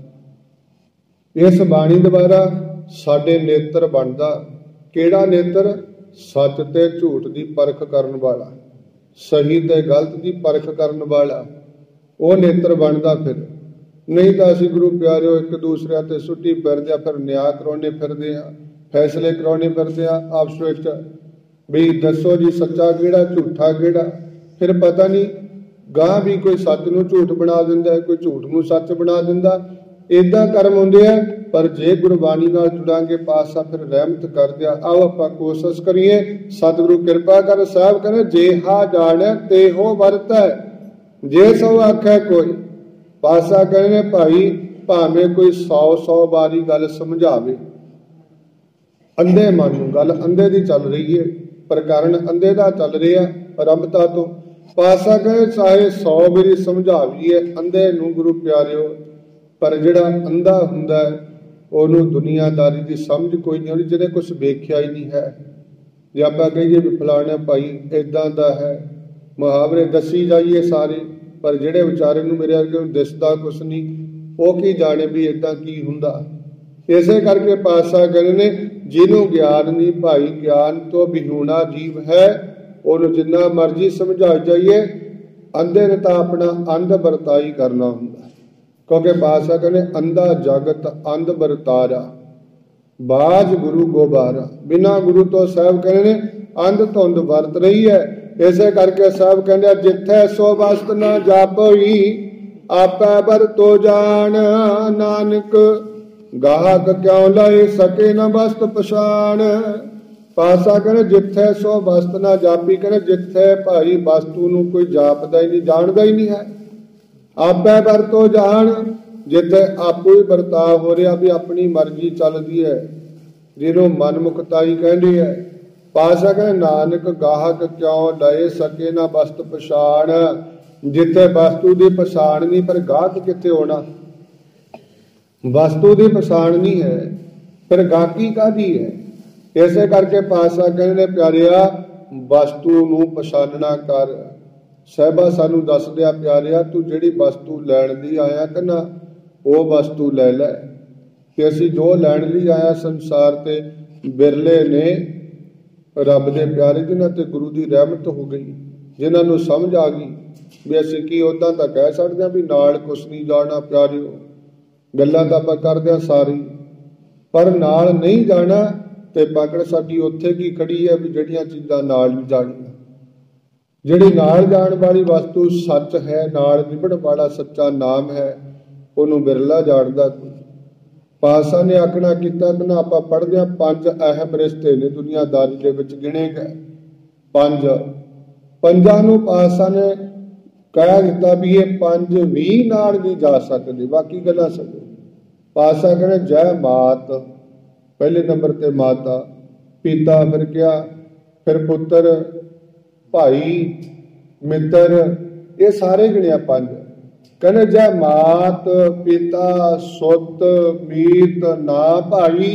ਸਾਰੀ। ਇਸ ਬਾਣੀ ਦੁਆਰਾ ਸਾਡੇ ਨੇਤਰ ਬਣਦਾ। ਕਿਹੜਾ ਨੇਤਰ? ਸੱਚ ਤੇ ਝੂਠ ਦੀ ਪਰਖ ਕਰਨ ਵਾਲਾ, ਸਹੀ ਤੇ ਗਲਤ ਦੀ ਪਰਖ ਕਰਨ ਵਾਲਾ, ਉਹ ਨੇਤਰ ਬਣਦਾ। ਫਿਰ ਨਹੀਂ ਤਾਂ ਅਸੀਂ ਗੁਰੂ ਪਿਆਰਿਓ ਇੱਕ ਦੂਸਰਿਆਂ ਤੇ ਸੁੱਟੀ ਫਿਰਦੇ ਆ, ਫਿਰ ਨਿਆਂ ਕਰਾਉਣੇ ਫਿਰਦੇ ਆ, ਫੈਸਲੇ ਕਰਾਉਣੇ ਫਿਰਦੇ ਆ ਆਪਸ ਵਿੱਚ, ਵੀ ਦੱਸੋ ਜੀ ਸੱਚਾ ਕਿਹੜਾ, ਝੂਠਾ ਕਿਹੜਾ। ਫਿਰ ਪਤਾ ਨਹੀਂ ਗਾਂ ਵੀ ਕੋਈ ਸੱਚ ਨੂੰ ਝੂਠ ਬਣਾ ਦਿੰਦਾ, ਕੋਈ ਝੂਠ ਨੂੰ ਸੱਚ ਬਣਾ ਦਿੰਦਾ। ਏਦਾਂ ਕਰਮ ਹੁੰਦੇ ਆ। ਪਰ ਜੇ ਗੁਰਬਾਣੀ ਨਾਲ ਜੁੜਾਂਗੇ ਪਾਤਸ਼ਾਹ ਫਿਰ ਰਹਿਮਤ ਕਰਦੇ ਆ। ਆਓ ਆਪਾਂ ਕੋਸ਼ਿਸ਼ ਕਰੀਏ, ਸਤਿਗੁਰੂ ਕਿਰਪਾ ਕਰ। ਸਾਹਿਬ ਕਹਿੰਦੇ ਜੇਹਾ ਜਾਣੈ ਤੇਹੋ ਵਰਤੈ, ਜੇ ਸੋ ਆਖੈ ਕੋਈ। ਪਾਤਸ਼ਾਹ ਕਹਿੰਦੇ ਭਾਈ ਭਾਵੇਂ ਕੋਈ ਸੌ ਸੌ ਵਾਰੀ ਗੱਲ ਸਮਝਾਵੇ, ਅੰਧੇ ਮਨ ਨੂੰ, ਗੱਲ ਅੰਧੇ ਦੀ ਚੱਲ ਰਹੀ ਹੈ, ਪ੍ਰਕਰਨ ਅੰਧੇ ਦਾ ਚੱਲ ਰਿਹਾ ਆਰੰਭਤਾ ਤੋਂ। ਪਾਤਸ਼ਾਹ ਕਹਿੰਦੇ ਚਾਹੇ ਸੌ ਵਾਰੀ ਸਮਝਾਵੀਏ ਅੰਧੇ ਨੂੰ ਗੁਰੂ ਪਿਆਰਿਓ, ਪਰ ਜਿਹੜਾ ਅੰਧਾ ਹੁੰਦਾ ਉਹਨੂੰ ਦੁਨੀਆਦਾਰੀ ਦੀ ਸਮਝ ਕੋਈ ਨਹੀਂ ਆਉਂਦੀ, ਜਿਹਨੇ ਕੁਛ ਵੇਖਿਆ ਹੀ ਨਹੀਂ ਹੈ। ਜੇ ਆਪਾਂ ਕਹੀਏ ਵੀ ਫਲਾਣਾ ਭਾਈ ਏਦਾਂ ਦਾ ਹੈ, ਮੁਹਾਵਰੇ ਦੱਸੀ ਜਾਈਏ ਸਾਰੇ, ਪਰ ਜਿਹੜੇ ਵਿਚਾਰੇ ਨੂੰ ਮੇਰੇ ਅੱਗੇ ਨੂੰ ਦਿਸਦਾ ਕੁਛ ਨਹੀਂ, वो की जाने भी इदा की हुंदा। इसे करके पातशाह कहते ने जिन्हों ज्ञान नहीं भाई ज्ञान तो विहूणा जीव है, उन्होंने जिन्ना मर्जी समझा जाइए अंधे ने तो अपना अंध वरताई करना हुंदा। क्योंकि पातशाह कहते अंधा जगत अंध वरतारा बाज गुरु गोबारा, बिना गुरु तो साहब कहते ने अंध धुंध वरत रही है। इसे करके साहब कहते जिथे सो वस्त ना जापई आपै वरतो जान, नानक गाहक क्यों लाए सके न वस्त पछाण। पातशाह कहते जिथे सो वस्त ना जापी, कहते जिथे भाई वस्तु नूं कोई जापदा ही नहीं जानदा ही नहीं है। आपै वरतो जान, जिथे आपू ही बर्ताव हो रहा भी अपनी मर्जी चलती है, जिन्हों मन मुक्ताई कहते है। पातशाह कहते नानक गाहक क्यों लाए सके ना वस्त पछाण, जिथे वस्तु की पछाण नहीं पर गाहक किथे होना। वस्तु की पछाण नहीं है फिर गाहकी काहदी है। इसे करके पातशाह कहते प्यारिया वस्तु नूं पछाणना कर। साहिबा सानू दस दिया प्यारिया तू जिहड़ी वस्तु लैण दी आया कहना वो वस्तु लै लै। कि असीं जो लैण लई आया संसार ते बिरले ने रब दे प्यारे जिन्हां ते गुरु की रहमत हो गई, जिन्हां नूं समझ आ गई भी असीं की उदां तां कह सकदे हां भी नाल कुछ नहीं जाना प्यारिओ, गल्लां तां आपां करदे हां सारी, पर नाल नहीं जाना ते पकड़ साडी उत्थे की खड़ी है भी जिहड़ियां चीज़ां नाल नहीं जाणीआं। जिहड़ी नाल जाण वाली वस्तु सच है, नाल निभण वाला सच्चा नाम है, उहनूं बिरला जाणदा कोई। पातशाह ने आखना कीता कि आपां पढ़दे हां पंज अहम रिश्ते ने दुनियादारी दे विच गिणे गए। पंज पंजां नूं पातशाह ने कह दिता भी ये पंज भी नाल नहीं जा सकदे, बाकी गल्लां छड्डो। पातशाह कहने जय मात पहले नंबर ते माता, पिता फिर क्या, फिर पुत्र, भाई, मित्र, ये सारे गिणिया पंज। कहने जय मात पिता सुत मीत ना भाई।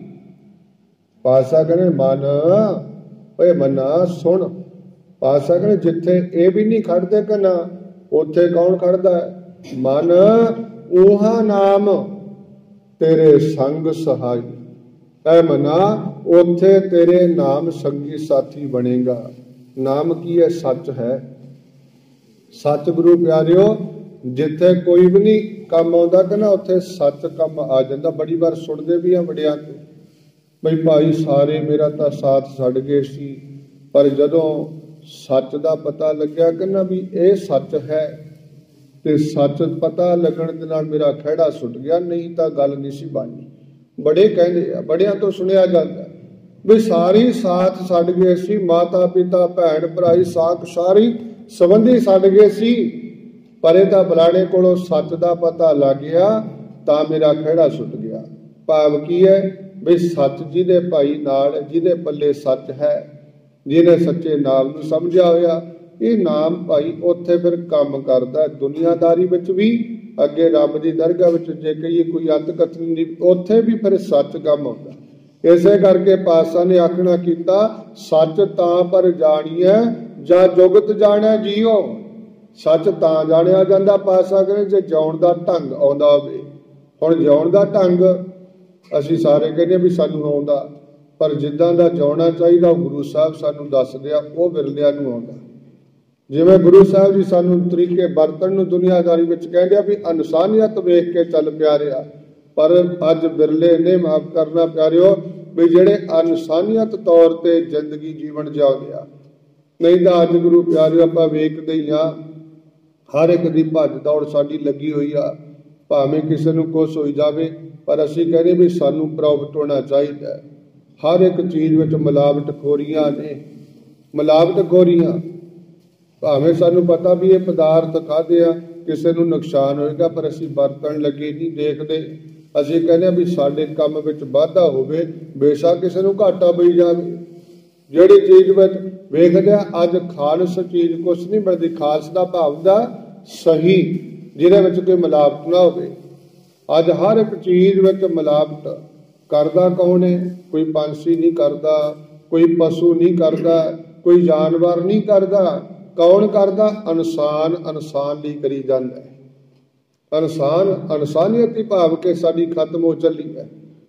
पातशाह कहने मन ओए मना सुन। पातशाह कहने जिथे ये भी नहीं खड़ते कहना उथे कौन खड़दा है। मन ऊहा नाम तेरे संग सहाय, ऐ मना उथे तेरे नाम संगी साथी बनेगा। नाम की है सच है। सच गुरु प्यारिओ जिथे कोई भी नहीं काम आउंदा कहना उत्थे सच काम आ जांदा। बड़ी बार सुनदे भी हां बड़ियां तो बई भाई सारे मेरा तां साथ छड्ड गए सी, पर जदों सच दा पता लग्या कहना भी ये सच है ते सच पता लगण दे नाल मेरा खिहड़ा सुट गया, नहीं तां गल नहीं सी बननी। बड़े कहंदे आ बड़ियां तो सुनिया जांदा भी सारी साथ छड्ड गए सी, माता पिता भैण भराई साख सारी संबंधी छड्ड गए सी, पर ये तां बलाणे कोलों सच दा पता लग गया तां मेरा खिहड़ा सुट गया। भाव की है भी सच जिहदे भाई नाल जिहदे पल्ले सच है, जिहने सच्चे नाम नूं समझिया होया, ये नाम भाई उत्थे फिर काम करदा है। दुनियादारी विच भी अगे रब दी दरगाह विच जे कहिए कोई अत कथनी नहीं, उत्थे भी फिर सच काम आउंदा। इसे करके पातशाह ने आखना कीता सच तां पर जाणीए जां जुगत जाणै जीओ। सच तां जाणिया जांदा पातशाह कहने जे जिउण दा ढंग आउंदा होवे। हुण जिउण दा ढंग असीं सारे कहने भी सानूं आउंदा, पर जिद्दां दा जिउणा चाहीदा गुरु साहब सानूं दसदे आ वो विरलिਆਂ नूं आउंदा। जिवें गुरु साहब जी सानूं तरीके बरतन नूं दुनियादारी विच कहंदे आ भी इनसानियत वेख के चल प्यारिआ, पर अज बिरले ने माफ करना प्यारिओ भी जिहड़े इनसानियत तौर ते जिंदगी जीवन जिउंदे आ। नहीं तां अज गुरु प्यारिओ आपां वेखदे ही आ हर एक दी भज दौड़ साडी लगी हुई आ, भावें किसी नूं कुछ होई जावे, पर असीं कहने भी सानूं प्रॉफिट होना चाहिए। हर एक चीज़ विच मिलावट खोरियां ने, मिलावट खोरियां, भावें सानूं पता भी ये पदार्थ खाधे आ किसी नूं नुकसान होएगा, पर असीं वरतण लगे नहीं देखदे। असीं कहने भी साडे काम विच वाधा होवे, बेशक किसी नूं घाटा पई जावे। जिहड़ी चीज़ विच वेखदे अज खालस चीज़ कुछ नहीं मिलदी, खालस दा भाव दा सही जिहदे विच कोई मिलावट ना होवे। अज हर एक चीज़ विच मिलावट करदा कौन है? कोई पंछी नहीं करदा, कोई पशु नहीं करदा, कोई जानवर नहीं करदा। कौन करदा? इंसान इंसान लई करी जांदा है। ਇਨਸਾਨ ਇਨਸਾਨੀਅਤ ਹੀ ਭਾਵ ਕੇ ਸਾਡੀ ਖਤਮ ਹੋ ਚੱਲੀ ਹੈ।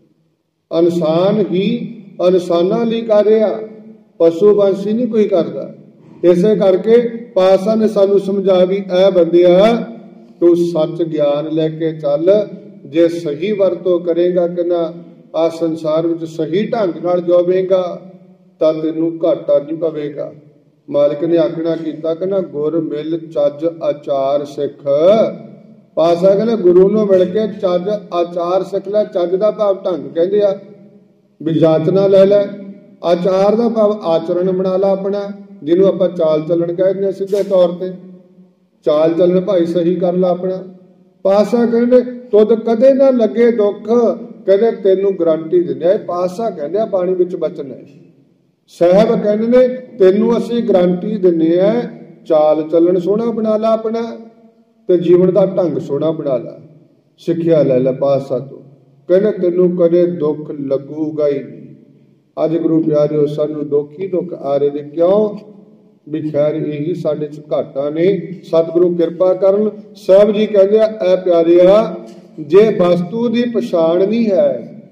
ਇਨਸਾਨ ਹੀ ਇਨਸਾਨਾਂ ਲਈ ਕਰ ਰਿਹਾ, ਪਸ਼ੂ ਪੰਛੀ ਨਹੀਂ ਕੋਈ ਕਰਦਾ। ਇਸੇ ਕਰਕੇ ਪਾਤਸ਼ਾਹ ਨੇ ਸਾਨੂੰ ਸਮਝਾ ਵੀ ਐ ਬੰਦਿਆ ਤੂੰ ਸੱਚ ਗਿਆਨ ਲੈ ਕੇ ਚੱਲ, ਜੇ ਸਹੀ ਵਰਤੋਂ ਕਰੇਗਾ ਕਿ ਨਾ ਆ ਸੰਸਾਰ ਵਿੱਚ ਸਹੀ ਢੰਗ ਨਾਲ ਜੋਵੇਗਾ ਤਾਂ ਤੈਨੂੰ ਘਾਟਾ ਨਹੀਂ ਪਵੇਗਾ। ਮਾਲਕ ਨੇ ਆਖਣਾ ਕੀਤਾ ਕਿ ਨਾ ਗੁਰ ਮਿਲ ਚੱਜ ਆਚਾਰ ਸਿੱਖ। ਪਾਤਸ਼ਾਹ ਕਹਿੰਦੇ ਗੁਰੂ ਨੂੰ ਮਿਲ ਕੇ ਚੱਜ ਆਚਾਰ ਸਿੱਖ ਲੈ। ਚੱਜ ਦਾ ਭਾਵ ਢੰਗ ਕਹਿੰਦੇ ਆ ਵੀ ਜਾਚਨਾ ਲੈ ਲੈ, ਆਚਾਰ ਦਾ ਭਾਵ ਆਚਰਣ ਬਣਾ ਲਾ ਆਪਣਾ, ਜਿਹਨੂੰ ਆਪਾਂ ਚਾਲ ਚੱਲਣ ਕਹਿੰਦੇ ਸਿੱਧੇ ਤੌਰ ਤੇ। ਚਾਲ ਚੱਲਣ ਭਾਈ ਸਹੀ ਕਰ ਲਾ ਆਪਣਾ। ਪਾਤਸ਼ਾਹ ਕਹਿੰਦੇ ਤੁਧ ਕਦੇ ਨਾ ਲੱਗੇ ਦੁੱਖ, ਕਹਿੰਦੇ ਤੈਨੂੰ ਗਰੰਟੀ ਦਿੰਦੇ ਆ। ਪਾਤਸ਼ਾਹ ਕਹਿੰਦੇ ਆ ਬਾਣੀ ਵਿੱਚ ਬਚਨ ਹੈ, ਸਾਹਿਬ ਕਹਿੰਦੇ ਨੇ ਤੈਨੂੰ ਅਸੀਂ ਗਰੰਟੀ ਦਿੰਦੇ ਆ, ਚਾਲ ਚੱਲਣ ਸੋਹਣਾ ਬਣਾ ਲਾ ਆਪਣਾ ਤੇ ਜੀਵਨ ਦਾ ਢੰਗ ਸੋਹਣਾ ਬਣਾ ਲਾ। ਸਿੱਖਿਆ ਲੈ ਲੈ ਪਾਤਸ਼ਾਹ ਤੋਂ, ਕਹਿੰਦੇ ਤੈਨੂੰ ਕਦੇ ਦੁੱਖ ਲੱਗੂਗਾ ਹੀ ਨਹੀਂ। ਅੱਜ ਗੁਰੂ ਪਿਆਰਿਓ ਸਾਨੂੰ ਦੁੱਖ ਹੀ ਦੁੱਖ ਆ ਰਹੇ ਨੇ, ਕਿਉਂ ਵੀ ਖੈਰ ਇਹੀ ਸਾਡੇ ਚ ਘਾਟਾ ਨੇ। ਸਤਿਗੁਰੂ ਕਿਰਪਾ ਕਰਨ। ਸਾਹਿਬ ਜੀ ਕਹਿੰਦੇ ਆ ਐ ਪਿਆਰਿਆ ਜੇ ਵਸਤੂ ਦੀ ਪਛਾਣ ਨਹੀਂ ਹੈ,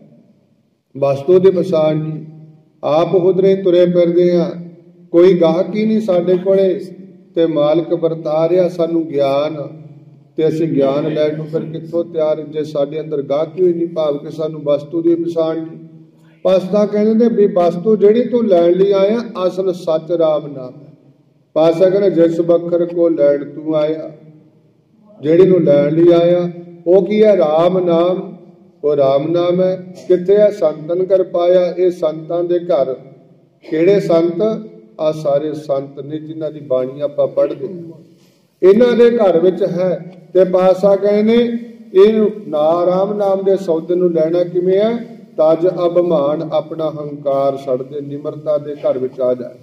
ਵਸਤੂ ਦੀ ਪਛਾਣ ਨਹੀਂ, ਆਪ ਹੁਦਰੇ ਤੁਰੇ ਫਿਰਦੇ ਆ, ਕੋਈ ਗਾਹਕ ਹੀ ਨਹੀਂ ਸਾਡੇ ਕੋਲੇ ਤੇ ਮਾਲਕ ਵਰਤਾ ਰਿਹਾ ਸਾਨੂੰ ਗਿਆਨ, ਤੇ ਅਸੀਂ ਗਿਆਨ ਲੈਣ ਨੂੰ ਫਿਰ ਕਿੱਥੋਂ ਤਿਆਰ ਜੇ ਸਾਡੇ ਅੰਦਰ ਗਾਹਕ ਹੀ ਨਹੀਂ, ਭਾਵ ਕਿ ਸਾਨੂੰ ਵਸਤੂ ਦੀ ਪਛਾਣ ਨਹੀਂ। ਪਾਤਸ਼ਾਹ ਕਹਿੰਦੇ ਨੇ ਵੀ ਵਸਤੂ ਜਿਹੜੀ ਤੂੰ ਲੈਣ ਲਈ ਆਇਆ ਅਸਲ ਸੱਚ ਰਾਮ ਨਾਮ ਹੈ। ਪਾਤਸ਼ਾਹ ਕਹਿੰਦੇ ਜਿਸ ਬਖਰ ਕੋ ਲੈਣ ਤੂੰ ਆਇਆ, ਜਿਹੜੀ ਨੂੰ ਲੈਣ ਲਈ ਆਇਆ ਉਹ ਕੀ ਹੈ? ਰਾਮ ਨਾਮ। ਉਹ ਰਾਮ ਨਾਮ ਹੈ। ਕਿੱਥੇ ਹੈ? ਸੰਤਨ ਕਰ ਪਾਇਆ। ਇਹ ਸੰਤਾਂ ਦੇ ਘਰ। ਕਿਹੜੇ ਸੰਤ? ਆ ਸਾਰੇ ਸੰਤ ਨੇ ਜਿਨ੍ਹਾਂ ਦੀ ਬਾਣੀ ਆਪਾਂ ਪੜ੍ਹਦੇ, ਇਹਨਾਂ ਦੇ ਘਰ ਵਿੱਚ ਹੈ। ਤੇ ਪਾਤਸ਼ਾਹ ਕਹਿੰਦੇ ਇਹ ਨਾ ਰਾਮ ਨਾਮ ਦੇ ਸੌਦੇ ਨੂੰ ਲੈਣਾ ਕਿਵੇਂ ਹੈ? ਤਜ ਅਭਿਮਾਨ ਆਪਣਾ ਹੰਕਾਰ ਛੱਡ ਦੇ, ਨਿਮਰਤਾ ਦੇ ਘਰ ਵਿੱਚ ਆ ਜਾਏ।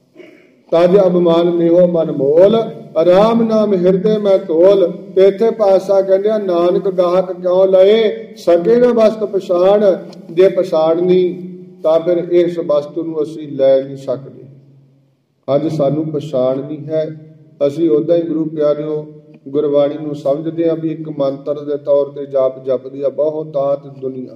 ਤਜ ਅਭਿਮਾਨ ਨਿਹੋ ਮਨ ਮੋਲ, ਰਾਮ ਨਾਮ ਹਿਰਦੇ ਮੈਂ ਤੋਲ। ਤੇ ਇੱਥੇ ਪਾਤਸ਼ਾਹ ਕਹਿੰਦੇ ਨਾਨਕ ਗਾਹਕ ਕਿਉਂ ਲਏ, ਸਕੇ ਨਾ ਵਸਤ ਪਛਾਣ। ਜੇ ਪਛਾਣਨੀ ਤਾਂ ਫਿਰ ਇਸ ਵਸਤੂ ਨੂੰ ਅਸੀਂ ਲੈ ਨਹੀਂ ਸਕਦੇ। ਅੱਜ ਸਾਨੂੰ ਪਛਾਣ ਨਹੀਂ ਹੈ, ਅਸੀਂ ਉਦਾਂ ਹੀ ਗੁਰੂ ਪਿਆਰਿਓ ਗੁਰਬਾਣੀ ਨੂੰ ਸਮਝਦੇ ਹਾਂ ਵੀ ਇੱਕ ਮੰਤਰ ਦੇ ਤੌਰ ਤੇ ਜਾਪ ਜਪਦੀ ਆ ਬਹੁਤਾਤ ਦੁਨੀਆ।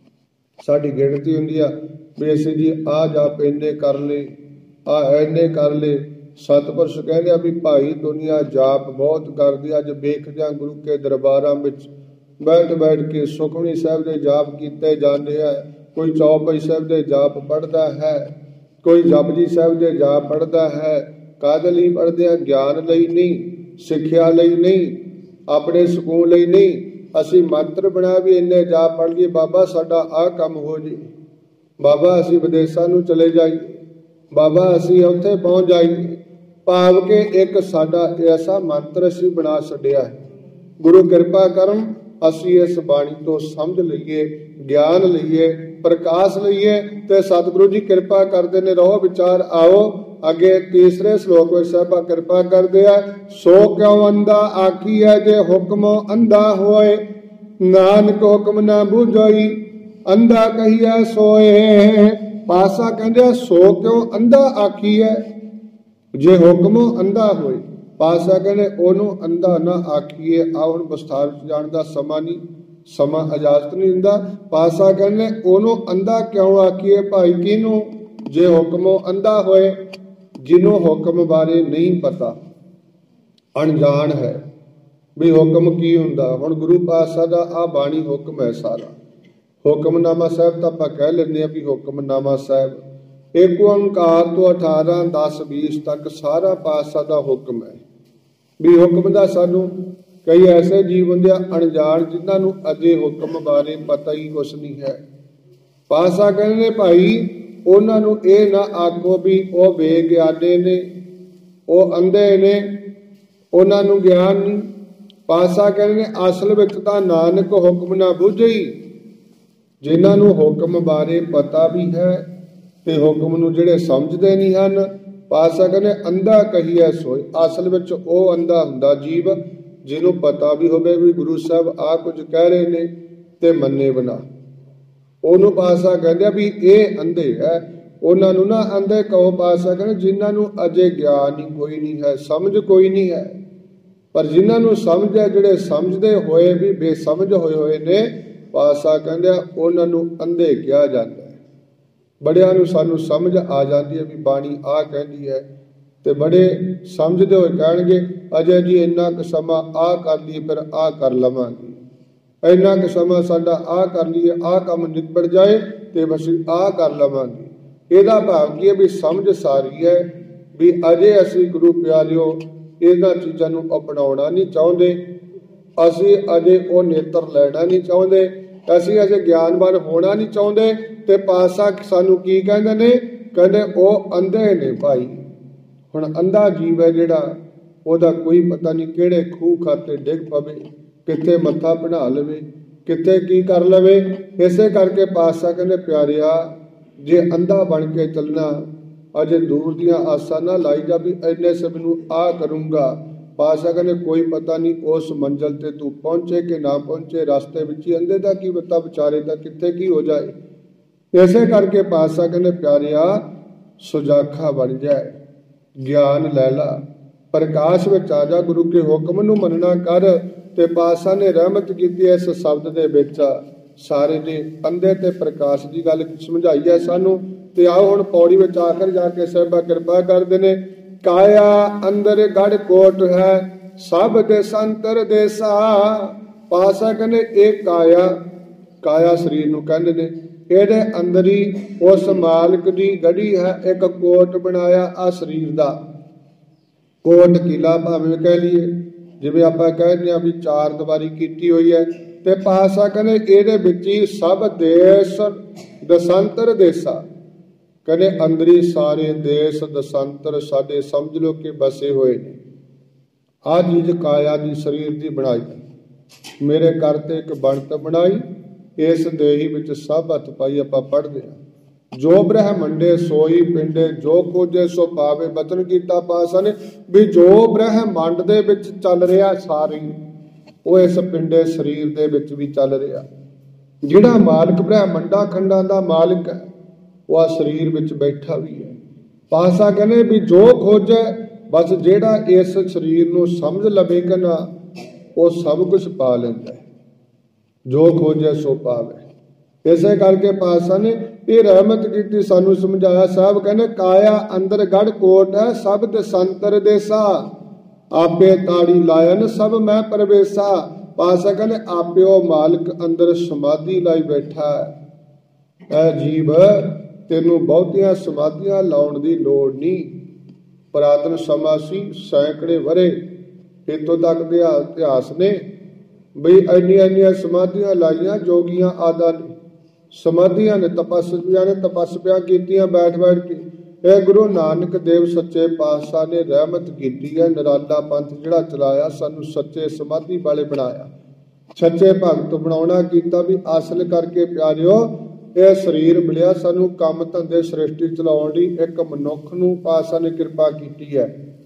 ਸਾਡੀ ਗਿਣਤੀ ਹੁੰਦੀ ਆ ਵੀ ਅਸੀਂ ਜੀ ਆਹ ਜਾਪ ਇੰਨੇ ਕਰ ਲਏ, ਆਹ ਇੰਨੇ ਕਰ ਲਏ। ਸਤਿਪੁਰਸ਼ ਕਹਿੰਦੇ ਆ ਵੀ ਭਾਈ ਦੁਨੀਆ ਜਾਪ ਬਹੁਤ ਕਰਦੀ। ਅੱਜ ਵੇਖਦੇ ਆ ਗੁਰੂ ਕੇ ਦਰਬਾਰਾਂ ਵਿੱਚ ਬੈਠ ਬੈਠ ਕੇ ਸੁਖਮਨੀ ਸਾਹਿਬ ਦੇ ਜਾਪ ਕੀਤੇ ਜਾਂਦੇ ਆ। ਕੋਈ ਚੌਪਈ ਸਾਹਿਬ ਦੇ ਜਾਪ ਪੜ੍ਹਦਾ ਹੈ, ਕੋਈ ਜਪਜੀ ਸਾਹਿਬ ਦੇ ਜਾਪ ਪੜ੍ਹਦਾ ਹੈ। ਕਾਹਦੇ ਲਈ ਪੜ੍ਹਦੇ ਆ? ਗਿਆਨ ਲਈ ਨਹੀਂ, ਸਿੱਖਿਆ ਲਈ ਨਹੀਂ, ਆਪਣੇ ਸਕੂਨ ਲਈ ਨਹੀਂ। ਅਸੀਂ ਮੰਤਰ ਬਣਾ ਵੀ ਇੰਨੇ ਜਾਪ ਪੜ੍ਹ ਲਈਏ, ਬਾਬਾ ਸਾਡਾ ਆਹ ਕੰਮ ਹੋ ਜੇ, ਬਾਬਾ ਅਸੀਂ ਵਿਦੇਸ਼ਾਂ ਨੂੰ ਚਲੇ ਜਾਈਏ, ਬਾਬਾ ਅਸੀਂ ਉੱਥੇ ਪਹੁੰਚ ਜਾਈਏ। ਭਾਵ ਕਿ ਇੱਕ ਸਾਡਾ ਐਸਾ ਮੰਤਰ ਅਸੀਂ ਬਣਾ ਛੱਡਿਆ ਹੈ। ਗੁਰੂ ਕਿਰਪਾ ਕਰਨ ਅਸੀਂ ਇਸ ਬਾਣੀ ਤੋਂ ਸਮਝ ਲਈਏ, ਗਿਆਨ ਲਈਏ, ਪ੍ਰਕਾਸ਼ ਲਈਏ ਤੇ ਸਤਿਗੁਰੂ ਜੀ ਕਿਰਪਾ ਕਰਦੇ ਨੇ। ਰਹੋ ਵਿਚਾਰ ਆਓ ਅੱਗੇ ਤੀਸਰੇ ਸ਼ਲੋਕ ਵਿੱਚ ਸਾਹਿਬਾ ਕਿਰਪਾ ਕਰਦੇ ਆ। ਸੋ ਕਿਉ ਅੰਧਾ ਆਖੀਐ ਜੇ ਹੁਕਮ ਅੰਧਾ ਹੋਏ, ਨਾਨਕ ਹੁਕਮ ਨਾ ਬੁਝਈ ਅੰਧਾ ਕਹੀਐ ਸੋਏ। ਪਾਤਸ਼ਾਹ ਕਹਿੰਦੇ ਸੋ ਕਿਉ ਅੰਧਾ ਆਖੀਐ ਜੇ ਹੁਕਮ ਅੰਧਾ ਹੋਏ। ਪਾਤਸ਼ਾਹ ਕਹਿੰਦੇ ਉਹਨੂੰ ਅੰਧਾ ਨਾ ਆਖੀਏ। ਆ ਹੁਣ ਵਿਸਥਾਰ ਵਿੱਚ ਜਾਣ ਦਾ ਸਮਾਂ ਨਹੀਂ, ਸਮਾਂ ਇਜਾਜ਼ਤ ਨਹੀਂ ਦਿੰਦਾ। ਪਾਤਸ਼ਾਹ ਕਹਿੰਦੇ ਉਹਨੂੰ ਅੰਧਾ ਕਿਉਂ ਆਖੀਏ ਭਾਈ? ਕਿਹਨੂੰ? ਜੇ ਹੁਕਮ ਅੰਧਾ ਹੋਏ, ਜਿਹਨੂੰ ਹੁਕਮ ਬਾਰੇ ਨਹੀਂ ਪਤਾ, ਅਣਜਾਣ ਹੈ ਵੀ ਹੁਕਮ ਕੀ ਹੁੰਦਾ। ਹੁਣ ਗੁਰੂ ਪਾਤਸ਼ਾਹ ਦਾ ਆ ਬਾਣੀ ਹੁਕਮ ਹੈ ਸਾਰਾ। ਹੁਕਮਨਾਮਾ ਸਾਹਿਬ ਤਾਂ ਆਪਾਂ ਕਹਿ ਲੈਂਦੇ ਆ ਵੀ ਹੁਕਮਨਾਮਾ ਸਾਹਿਬ ਇੱਕ ਓੰਕਾਰ ਤੋਂ ਅਠਾਰਾਂ ਦਸ ਵੀਸ ਤੱਕ ਸਾਰਾ ਪਾਤਸ਼ਾਹ ਦਾ ਹੁਕਮ ਹੈ। ਵੀ ਹੁਕਮ ਦਾ ਸਾਨੂੰ ਕਈ ਐਸੇ ਜੀਵ ਹੁੰਦੇ ਆ ਅਣਜਾਣ, ਜਿਨ੍ਹਾਂ ਨੂੰ ਅਜੇ ਹੁਕਮ ਬਾਰੇ ਪਤਾ ਹੀ ਕੁਛ ਨਹੀਂ ਹੈ। ਪਾਤਸ਼ਾਹ ਕਹਿੰਦੇ ਨੇ ਭਾਈ ਉਹਨਾਂ ਨੂੰ ਇਹ ਨਾ ਆਖੋ ਵੀ ਉਹ ਬੇਗਿਆਨੇ ਨੇ, ਉਹ ਅੰਧੇ ਨੇ, ਉਹਨਾਂ ਨੂੰ ਗਿਆਨ ਨਹੀਂ। ਪਾਤਸ਼ਾਹ ਕਹਿੰਦੇ ਨੇ ਅਸਲ ਵਿੱਚ ਤਾਂ ਨਾਨਕ ਹੁਕਮ ਨਾ ਬੁਝਈ। ਜਿਨ੍ਹਾਂ ਨੂੰ ਹੁਕਮ ਬਾਰੇ ਪਤਾ ਵੀ ਹੈ ਤੇ ਹੁਕਮ ਨੂੰ ਜਿਹੜੇ ਸਮਝਦੇ ਨਹੀਂ ਹਨ, ਪਾਤਸ਼ਾਹ ਕਹਿੰਦੇ ਅੰਧਾ ਕਹੀਐ ਸੋਏ। ਅਸਲ ਵਿੱਚ ਉਹ ਅੰਧਾ ਹੁੰਦਾ ਜੀਵ ਜਿਹਨੂੰ ਪਤਾ ਵੀ ਹੋਵੇ ਵੀ ਗੁਰੂ ਸਾਹਿਬ ਆਹ ਕੁਝ ਕਹਿ ਰਹੇ ਨੇ ਤੇ ਮੰਨੇ ਬਣਾ। ਉਹਨੂੰ ਪਾਤਸ਼ਾਹ ਕਹਿੰਦੇ ਆ ਵੀ ਇਹ ਅੰਧੇ ਹੈ। ਉਹਨਾਂ ਨੂੰ ਨਾ ਅੰਧੇ ਕਹੋ। ਪਾਤਸ਼ਾਹ ਕਹਿੰਦੇ ਜਿਨ੍ਹਾਂ ਨੂੰ ਅਜੇ ਗਿਆਨ ਹੀ ਕੋਈ ਨਹੀਂ ਹੈ, ਸਮਝ ਕੋਈ ਨਹੀਂ ਹੈ। पर जिन्होंने समझ है, जिहड़े समझते हुए भी बेसमझ होए हुए ने, पातशाह कहंदे उन्होंने अंधे कहा जाता है। बड़ियां नूं सानूं समझ आ जाती है भी बाणी आ कहती है, तो बड़े समझते हुए कहेंगे अजय जी इन्ना क समा आ कर लीए फिर आ कर लवांगे, इन्ना क समा साडा आ कर लीए आ काम निबड़ जाए तो बस आ कर लवांगे। इहदा भाव की है भी समझ सारी है भी अजे असी गुरु प्यारिओ इन्हां चीज़ां नूं अपनाउणा नहीं चाहुंदे, असी अजे वो नेत्र लैना नहीं चाहुंदे, असी अजे ज्ञानवान होना नहीं चाहुंदे। ते पातशाह सानूं की कहंदे ने, कहंदे वो अंधे ने भाई। हुण अंधा जीव है जिहड़ा, ਉਹਦਾ कोई पता नहीं किहड़े खूह खाते डिग पवे, कित्थे मत्था बना लवे, कित्थे की कर लवे। इसे करके पातशाह कहंदे प्यारिया जे अंधा बन के चलना, अजे दूर दियां आसां ना लाई जा भी इन्ने से मैनूं आ करूँगा। पातशाह कहंदे कोई पता नहीं उस मंजिल ते तू पहुँचे कि ना पहुँचे, रास्ते विच ही अंधे दा की पता बेचारे दा कित्थे की हो जाए। इसे करके पातशाह कहंदे प्यारिया सुजाखा बन जाए, ज्ञान लै ला, प्रकाश में आ जा, गुरु के हुक्म नूं मनना कर। ते पातशाह ने रहमत की इस शब्द दे विच सारे ने अंधे ते प्रकाश की गल समझाई है सानू। ते आओ हुण पौड़ी में आकर जाके साहिबा कृपा करदे ने, काया अंदर गढ़ कोट है सब देसांतर देसा। पातशाह कहंदे एक काया, काया शरीर नूं कहंदे ने, ਇਹਦੇ अंदर ही उस मालिक की गढ़ी है एक कोट बनाया आ शरीर का। कोट किला भावें कह लीए, जिवें आपां कहने भी चार दीवारी की हुई है। ते पातशाह कहंदे ਇਹਦੇ ਵਿੱਚ ही सब देश दसांतर देसा, कहने अंदर ही सारे देश दसांतर साडे समझ लो कि बसे हुए ने। आ चीज काया दी शरीर की बनाई, मेरे घर ते एक बनत बनाई, इस देही विच सब हथ पाई। आपां पढ़दे हां जो ब्रह्मंडे सोई पिंडे जो खोजे सो पावे। बचन कीता पातशाह ने भी जो ब्रह्मंड दे विच चल रहा सारी वो इस पिंडे शरीर दे विच भी चल रहा। जिहड़ा मालिक ब्रह्मंडा खंडां दा मालिक है वो शरीर विच बैठा भी है। पातशाह कहने भी जो खोजे बस जिहड़ा इस शरीर नूं समझ लवे कि ना वो सब कुछ पा लैंदा है, जो खोजे सो पावे। इसे करके पातशाह ने ये रहमत की सानू समझाया। साहब कहने काया अंदर गढ़ कोट है सब दसांतर देसा, आपे ताड़ी लायन सब मैं प्रवेशा। पातशाह कहने आपे ओ मालिक अंदर समाधि लाई बैठा है। ऐ जीव तेनू बहुतियां समाधियां लाउण दी लोड़ नहीं। पुरातन समा सी सैकड़े वरे इतों तक दे इतिहास ने बई इन्नियां इन्नियां समाधियां लाइया जोगियां आदा ने, समाधियां ने तपस्वियां ने तपस्या कीतियां बैठ बैठ के। यह गुरु नानक देव सच्चे पातशाह ने रहमत की है। निराला पंथ जिहड़ा चलाया सानू सच्चे समाधि वाले बनाया, सच्चे भगत बनाउणा कीता भी असल करके प्यारिओ यह शरीर मिलिया सानू काम धंधे सृष्टि चलाउण लई। एक मनुख नूं पातशाह ने कृपा की है।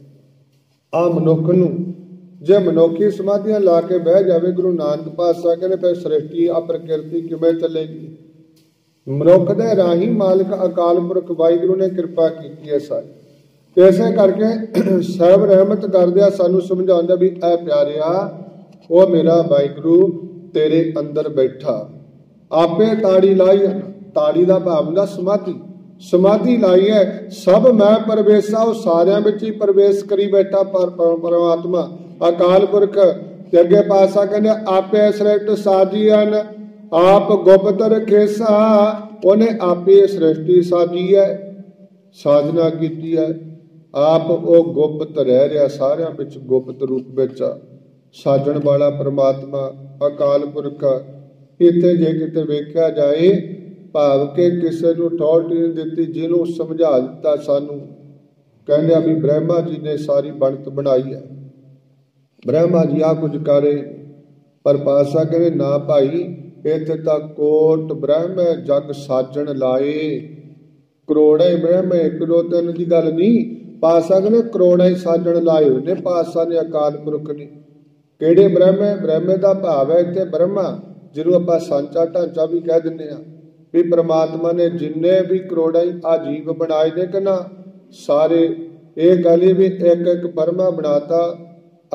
आ मनुख नूं जे मनुखी समाधियां ला के बह जाए, गुरु नानक पातशाह कहने फिर सृष्टि आ प्रकृति किवें चलेगी। मनुख दे राही मालिक अकाल पुरख वाहिगुरू ने कृपा की है सारी। इसे करके सब रहमत करदे सानू समझाउंदा भी ऐ प्यारिया वो मेरा वाहिगुरू तेरे अंदर बैठा, आपे ताड़ी लाई। ताड़ी का भाव हुंदा समाधि, समाधि लाई है सब मैं प्रवेशा, वो सारियां विच ही प्रवेश करी बैठा पर परमात्मा अकाल पुरख। ते अगे पातशाह कहंदे आपे सृष्ट साजियन आप गुप्त रखेसा, उन्हें आपे सृष्टि साजी है, साधना की है। आप वो गुप्त रह रहा सारियां विच, गुप्त रूप विच साजण वाला परमात्मा अकाल पुरख। इत्थे जे किते वेख्या जाए भाव के किसी नूं अथॉरिटी नहीं दित्ती, जिन्हों समझा दिता सानू। कहंदे भी ब्रह्मा जी ने सारी बनत बनाई है, ब्रह्मा जी आ कुछ करे। पर पातशाह कहंदे ना भाई इत्थे तां कोट ब्रह्म जग साजण लाए। करोड़ा ही ब्रह्म एक दो तीन की गल नहीं, पातशाह कहंदे करोड़ा ही साजण लाए हुए ने पातशाह ने अकाल पुरख ने। किहड़े ब्रह्म? ब्रह्म का भाव है इत्थे ब्रह्मा जिन्हों आपां सांचा ढांचा भी कह दिंदे आ भी परमात्मा ने जिन्ने भी करोड़ा ही आ जीव बनाए ने कि ना सारे ये कह ली भी एक एक ब्रह्मा बनाता,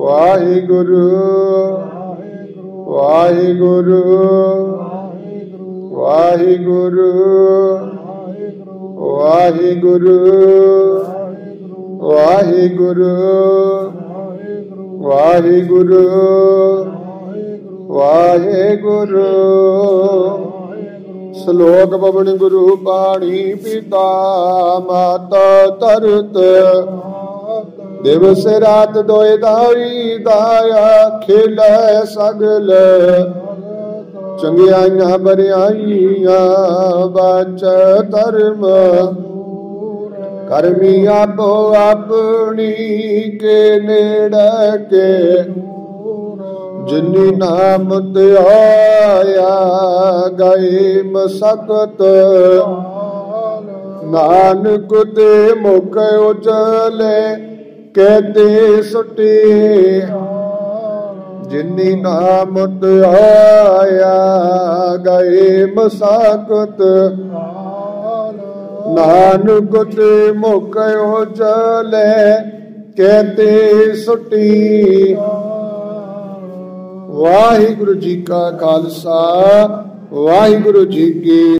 ਵਾਹਿਗੁਰੂ ਵਾਹਿਗੁਰੂ ਵਾਹਿਗੁਰੂ ਵਾਹਿਗੁਰੂ ਵਾਹਿਗੁਰੂ ਵਾਹਿਗੁਰੂ ਵਾਹਿਗੁਰੂ। ਸ਼ਲੋਕ ਪਵਨ ਗੁਰੂ ਬਾਣੀ ਪਿਤਾ ਮਾਤਾ ਤਰਤ ਦਿਵਸ ਰਾਤ ਦੋਇ ਦਾਈ ਦਾਇਆ ਖੇਲੇ ਸਗਲ ਚੰਗਿਆਈਆਂ ਬਰਿਆਈਆਂ ਬਚ ਧਰਮ ਕਰਮੀ ਆਪੋ ਆਪਣੀ ਕੇ ਨੇੜੇ ਕੇ ਜਿਨੀ ਨਾਮ ਧਿਆਇਆ ਗਏ ਮਸਕਤ ਨਾਨਕ ਤੇ ਮੁਖ ਉਜਲੇ ਕਹਤੇ ਸੁਟੀ ਜਿਨੀ ਨਾਮ ਧਿਆਇਆ ਗਏ ਮਸਕਤ ਨਾਨਕ ਤੇ ਮੁਖ ਉਜਲੇ ਕਹਤੇ ਸੁਟੀ। ਵਾਹਿਗੁਰੂ ਜੀ ਕਾ ਖਾਲਸਾ ਵਾਹਿਗੁਰੂ ਜੀ ਕੀ